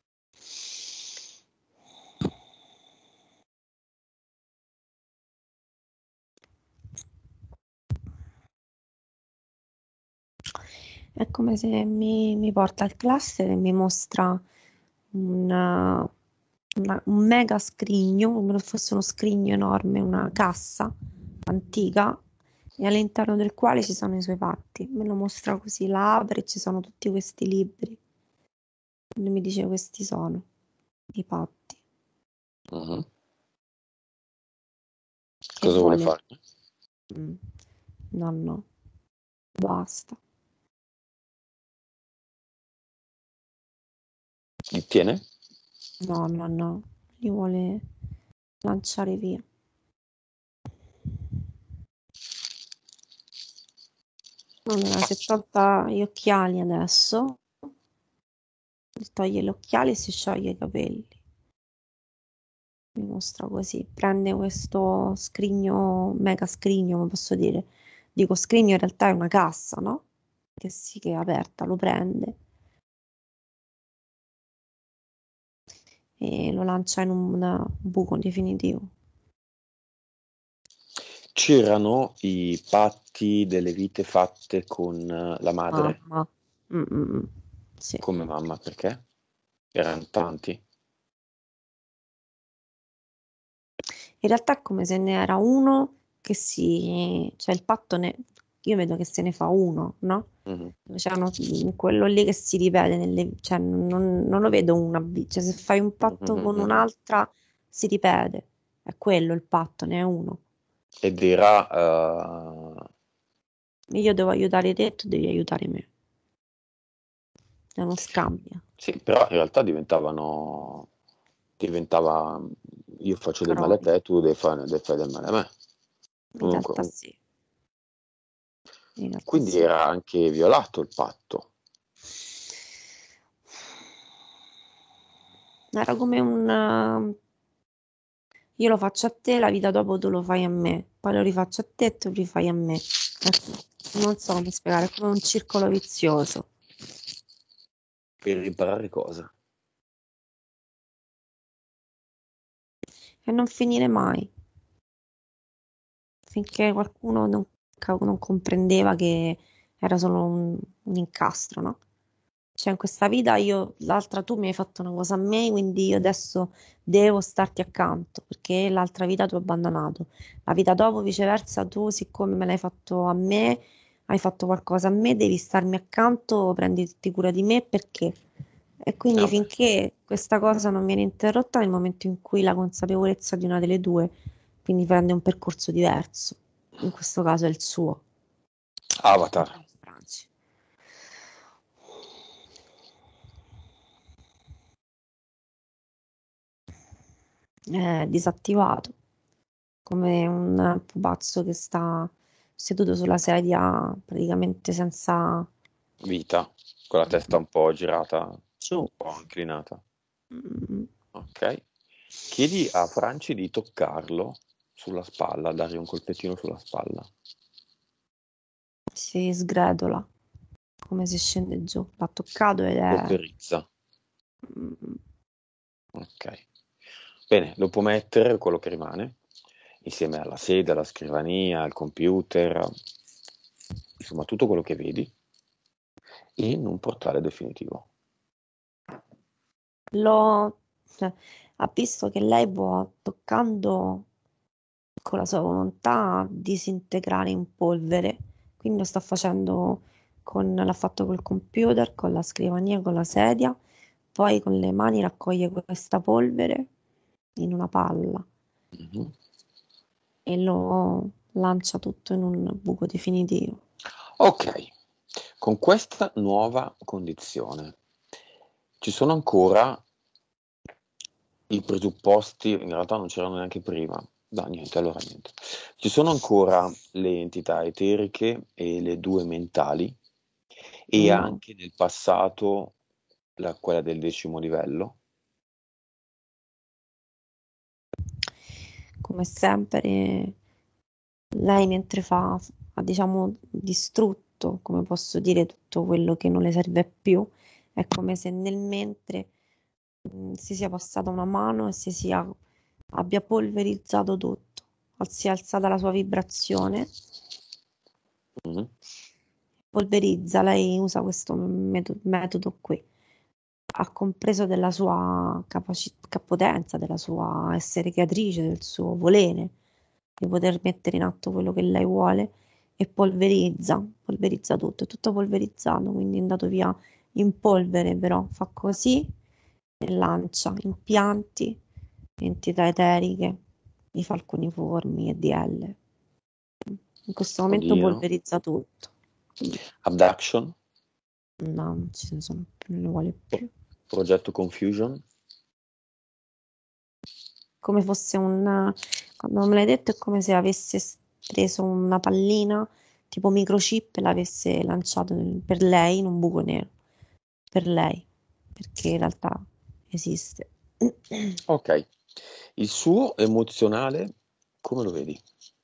è come se mi, mi porta al cluster e mi mostra una- una- un mega scrigno, come se fosse uno scrigno enorme, una cassa antica, e all'interno del quale ci sono i suoi patti. Me lo mostra così, la apre e ci sono tutti questi libri. E mi dice questi sono i patti. Mhm. Che Cosa vuole vuole? fare? Mm. No, no, basta. Li tiene? No, no, no. li vuole lanciare via. Allora, si tolta gli occhiali adesso, toglie gli occhiali e si scioglie i capelli. Mi mostra così, prende questo scrigno, mega scrigno, come posso dire, dico scrigno in realtà è una cassa, no? Che sì, che è aperta, lo prende e lo lancia in un buco definitivo. C'erano i patti delle vite fatte con la madre? Mamma. Mm, mm, mm. Sì. Come mamma, perché? Erano tanti? In realtà è come se ne era uno che si... cioè il patto ne... io vedo che se ne fa uno, no? Mm-hmm. Cioè, no, quello lì che si ripete, nelle... cioè, non, non lo vedo una... vi- cioè, se fai un patto con Mm-hmm. un'altra si ripete, è quello il patto, ne è uno. Ed era... Uh... Io devo aiutare te, tu devi aiutare me. È uno scambio. Sì, però in realtà diventavano... diventava... io faccio del male a Croli. te, tu devi fare, devi fare del male a me. In realtà Comunque, sì. In realtà quindi sì. era anche violato il patto. Era come un... uh, io lo faccio a te, la vita dopo tu lo fai a me, poi lo rifaccio a te e tu lo rifai a me. Ecco, non so come spiegare, è come un circolo vizioso. Per imparare cosa? E non finire mai, finché qualcuno non, ca- non comprendeva che era solo un, un incastro, no? Cioè, in questa vita io, l'altra tu mi hai fatto una cosa a me, quindi io adesso devo starti accanto, perché l'altra vita ti ho abbandonato. La vita dopo, viceversa, tu, siccome me l'hai fatto a me, hai fatto qualcosa a me, devi starmi accanto, prenditi cura di me, perché? E quindi Vabbè. finché questa cosa non viene interrotta, nel momento in cui la consapevolezza di una delle due, quindi prende un percorso diverso, in questo caso è il suo. Avatar. Franci. È disattivato, come un pupazzo che sta seduto sulla sedia praticamente senza Vita, con la testa un po' girata, un giù. po' inclinata. Mm, Ok. Chiedi a Franci di toccarlo sulla spalla, dargli un colpettino sulla spalla. si sgretola come se scende giù. L'ha toccato ed è... Polverizza. mm, Ok. Bene, lo può mettere quello che rimane, insieme alla sedia, alla scrivania, al computer, insomma tutto quello che vedi, in un portale definitivo. Lo... cioè, ha visto che lei può, toccando con la sua volontà, disintegrare in polvere. Quindi lo sta facendo con, l'ha fatto col computer, con la scrivania, con la sedia, poi con le mani raccoglie questa polvere in una palla Mhm. e lo lancia tutto in un buco definitivo. Ok, con questa nuova condizione ci sono ancora i presupposti, in realtà non c'erano neanche prima, no niente, allora niente. Ci sono ancora le entità eteriche e le due mentali e No, anche nel passato la, quella del decimo livello. come sempre, lei mentre fa, ha diciamo distrutto, come posso dire, tutto quello che non le serve più, è come se nel mentre mh, si sia passata una mano e si sia, abbia polverizzato tutto, si è alzata la sua vibrazione, Mhm. polverizza, lei usa questo metodo, metodo qui, ha compreso della sua capacità, potenza, della sua essere creatrice, del suo volere, di poter mettere in atto quello che lei vuole e polverizza, polverizza tutto, è tutto polverizzato, quindi è andato via in polvere, però fa così e lancia impianti, entità eteriche, i falconiformi e D L. In questo momento Oddio. polverizza tutto. Abduction, No, non ci sono più, non ne vuole Pro- più. progetto Confusion, come fosse un... Quando me l'hai detto è come se avesse s- preso una pallina tipo microchip e l'avesse lanciato nel- per lei in un buco nero. Per lei, perché in realtà esiste. Ok, il suo emozionale, come lo vedi?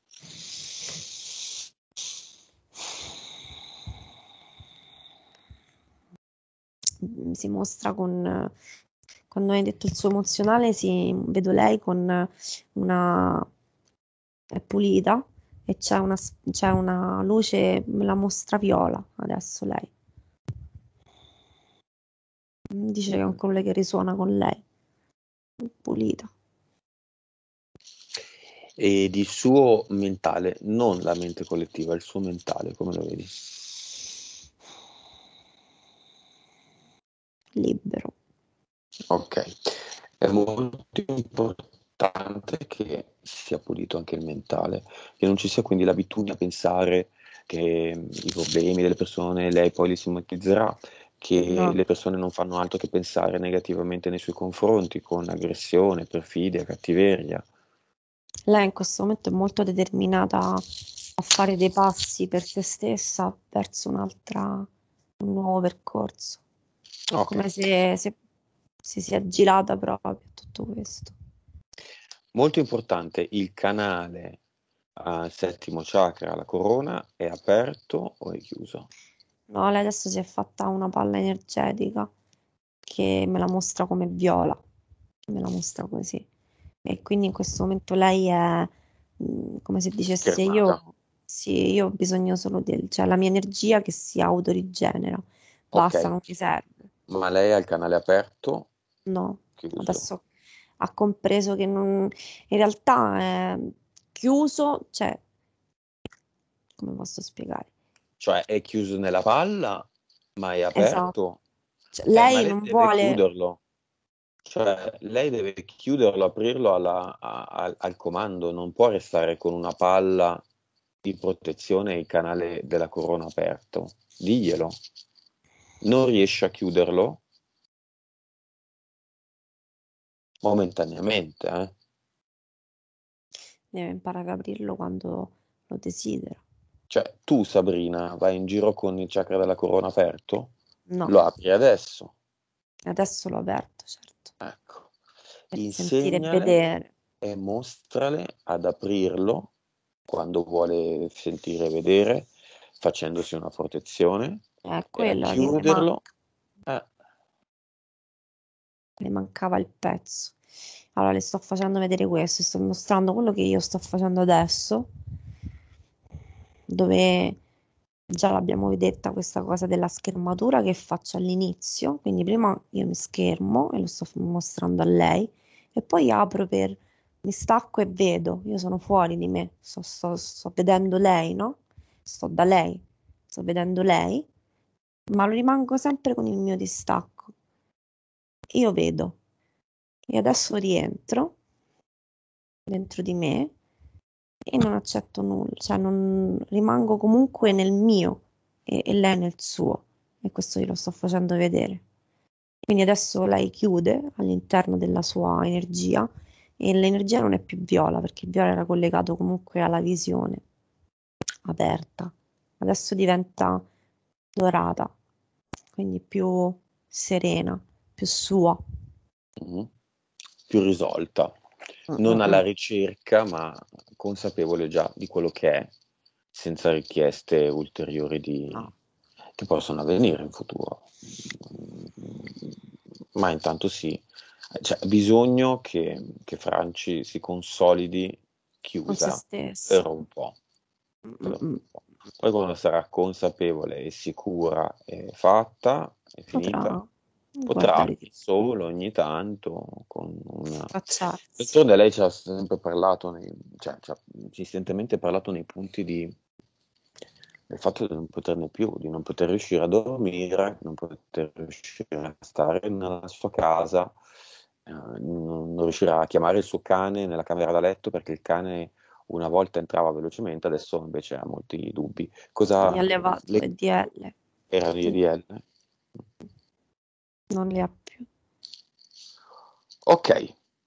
Mm, Si mostra con... Quando hai detto il suo emozionale, si, vedo lei con una... è pulita e c'è una, s- c'è una luce, me la mostra viola adesso lei. Dice che è un Mhm. colore che risuona con lei, pulita. E di suo mentale, non la mente collettiva, il suo mentale, come lo vedi? Libero. Ok, è molto importante che sia pulito anche il mentale, che non ci sia quindi l'abitudine a pensare che mh, i problemi delle persone lei poi li stigmatizzerà, che No, le persone non fanno altro che pensare negativamente nei suoi confronti, con aggressione, perfidia, cattiveria. lei in questo momento è molto determinata a fare dei passi per se stessa verso un'altra, un nuovo percorso. È Ok, come se, se si sia girata proprio a tutto questo. molto importante, il canale al settimo chakra, la corona, è aperto o è chiuso? No, lei adesso si è fatta una palla energetica che me la mostra come viola, me la mostra così. E quindi in questo momento lei è mh, come se dicesse Schermata. io, sì, io ho bisogno solo del, cioè la mia energia che si autorigenera, Ok, basta, non mi serve. ma lei ha il canale aperto? No, Chiuso. adesso ha compreso che non, in realtà è chiuso, cioè, come posso spiegare? Cioè è chiuso nella palla, ma è Esatto. aperto. Cioè, Eh, ma lei lei non deve vuole, chiuderlo. Cioè lei deve chiuderlo, aprirlo alla- a- a- al comando. Non può restare con una palla di protezione e il canale della corona aperto. Diglielo. Non riesce a chiuderlo momentaneamente, eh. deve imparare ad aprirlo quando lo desidera. Cioè tu, Sabrina, vai in giro con il chakra della corona aperto? No, Lo apri adesso. adesso l'ho aperto, certo, Ecco. per sentire e Insegnale vedere. e mostrale ad aprirlo quando vuole sentire e vedere, facendosi una protezione, È e a quello che le chiuderlo. manca, eh, le mancava il pezzo. Allora le sto facendo vedere questo, sto mostrando quello che io sto facendo adesso, dove già l'abbiamo detta questa cosa della schermatura che faccio all'inizio, quindi prima io mi schermo e lo sto mostrando a lei e poi apro per, mi stacco e vedo, io sono fuori di me, sto, sto- sto vedendo lei, no? Sto da lei, sto vedendo lei, ma lo rimango sempre con il mio distacco. Io vedo e adesso rientro dentro di me e non accetto nulla, cioè non rimango comunque nel mio e, e lei nel suo e questo glielo sto facendo vedere. Quindi adesso lei chiude all'interno della sua energia e l'energia non è più viola perché il viola era collegato comunque alla visione aperta. Adesso diventa dorata, quindi più serena, più sua. mhm, più risolta, Mm, mm, non alla mm. ricerca, ma consapevole già di quello che è, senza richieste ulteriori di- No, che possono avvenire in futuro. Ma intanto sì, c'è bisogno che, che Franci si consolidi con se chiusa per stessa. un po', Mm, per mm, un mm. po'. Poi quando sarà consapevole e sicura e fatta, è finita, Potrà potrà guardare di solo ogni tanto con una... affacciarsi. D'altronde lei ci ha sempre parlato, nei- cioè ci ha insistentemente parlato nei punti di, del fatto di non poterne più, di non poter riuscire a dormire, non poter riuscire a stare nella sua casa, eh, non, non riuscire a chiamare il suo cane nella camera da letto perché il cane una volta entrava velocemente, adesso invece ha molti dubbi. Mi Cosa ha levato le le D L, era di E D L? non le ha più. Ok,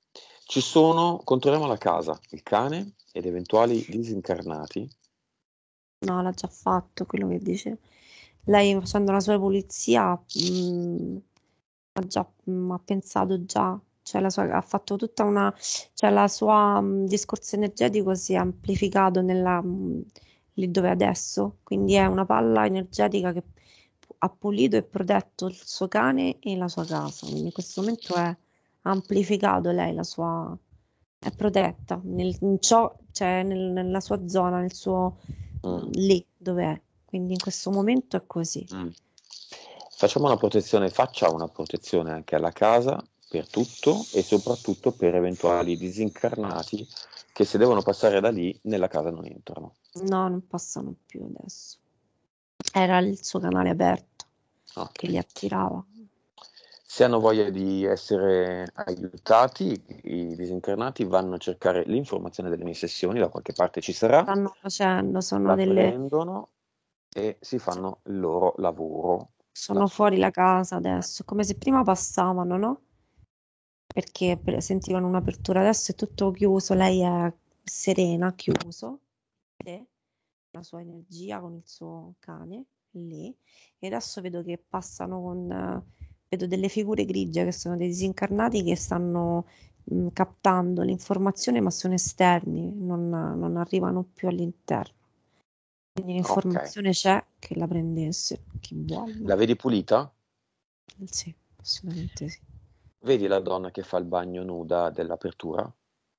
Ci sono, controlliamo la casa, il cane ed eventuali disincarnati. No, l'ha già fatto quello che dice. Lei facendo la sua pulizia mh, ha già mh, ha pensato già, cioè la sua, ha fatto tutta una, cioè la sua mh, discorso energetico si è amplificato nella, mh, lì dove è adesso, quindi è una palla energetica che ha pulito e protetto il suo cane e la sua casa, quindi in questo momento è amplificato lei, la sua, è protetta nel, in ciò, cioè nel- nella sua zona, nel suo Mm, lì dove è. Quindi in questo momento è così. mm. Facciamo una protezione, faccia una protezione anche alla casa per tutto e soprattutto per eventuali disincarnati che se devono passare da lì nella casa non entrano. No, non passano più adesso. Era il suo canale aperto che li Ok. attirava. Se hanno voglia di essere aiutati, i disincarnati vanno a cercare l'informazione delle mie sessioni, da qualche parte ci sarà, Stanno facendo, sono la delle, prendono e si fanno il loro lavoro da sono fuori soli. la casa adesso, come se prima passavano, no? Perché per- sentivano un'apertura, adesso è tutto chiuso, lei è serena, chiuso, e la sua energia con il suo cane lì, e adesso vedo che passano con, eh, vedo delle figure grigie che sono dei disincarnati che stanno mh, captando l'informazione, ma sono esterni, non, non arrivano più all'interno. Quindi Ok. l'informazione c'è, che la prendesse chi vuole. La vedi pulita? Sì, assolutamente sì. Vedi la donna che fa il bagno nuda dell'apertura?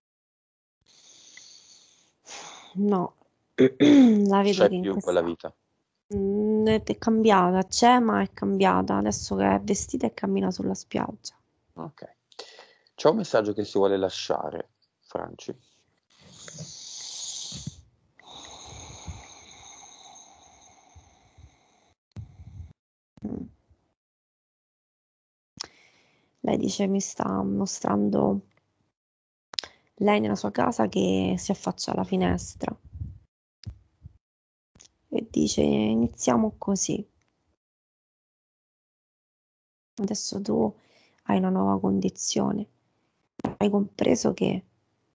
No, la vedo C'è che in più quella questa... vita. Mm, è è cambiata, c'è ma è cambiata, adesso che è vestita e cammina sulla spiaggia. Ok. C'è un messaggio che si vuole lasciare, Franci. Mm. Lei dice mi sta mostrando lei nella sua casa che si affaccia alla finestra e dice iniziamo così. Adesso tu hai una nuova condizione. Hai compreso che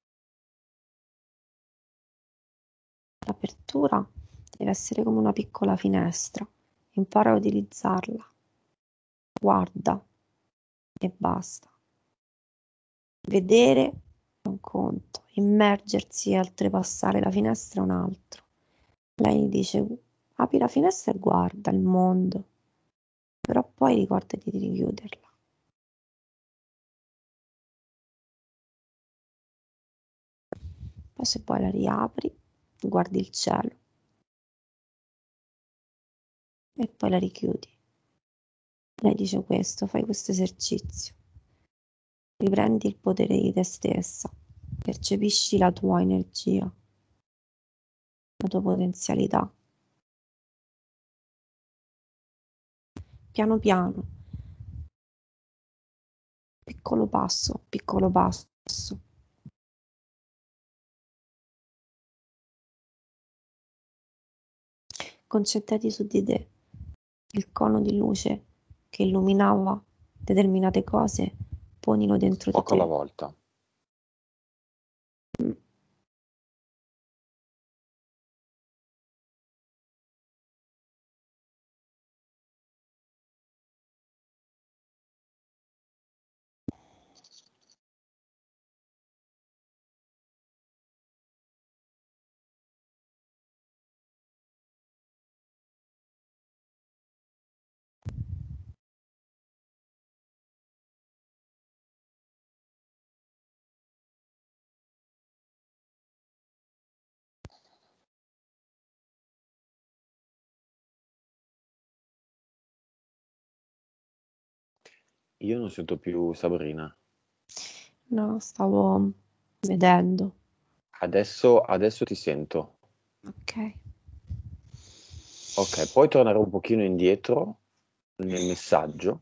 l'apertura deve essere come una piccola finestra. Impara a utilizzarla. Guarda e basta. Vedere è un conto, immergersi e oltrepassare la finestra è un altro. Lei dice apri la finestra e guarda il mondo, però poi ricordati di richiuderla. Poi se poi la riapri, guardi il cielo e poi la richiudi. Lei dice questo, fai questo esercizio. Riprendi il potere di te stessa, percepisci la tua energia, la tua potenzialità. Piano piano, piccolo passo, piccolo passo. Concentrati su di te. Il cono di luce che illuminava determinate cose, ponilo dentro di Poco alla te. volta. Mm. Io non sento più Sabrina. No, stavo vedendo. Adesso, adesso ti sento. Ok. Ok, puoi tornare un pochino indietro nel messaggio.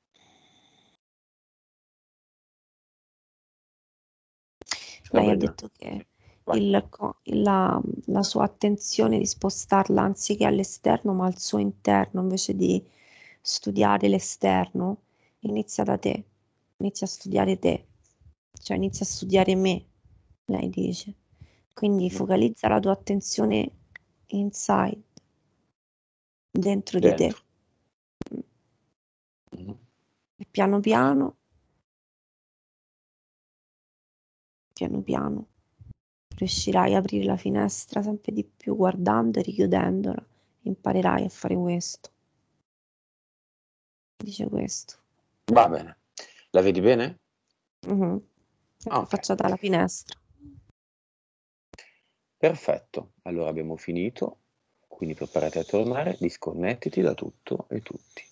Lei ha Sabrina, detto sì, che vai. il co- la, la sua attenzione di spostarla anziché all'esterno, ma al suo interno, invece di studiare l'esterno, inizia da te, inizia a studiare te. cioè inizia a studiare me, lei dice. Quindi Mhm. focalizza la tua attenzione inside, dentro di te. Dentro. Mhm. E piano piano, piano piano, riuscirai a aprire la finestra sempre di più guardando e richiudendola. Imparerai a fare questo. Dice questo. Va bene. La vedi bene? Mhm. Ok, Affacciata alla finestra. perfetto. Allora abbiamo finito, quindi preparati a tornare, disconnettiti da tutto e tutti.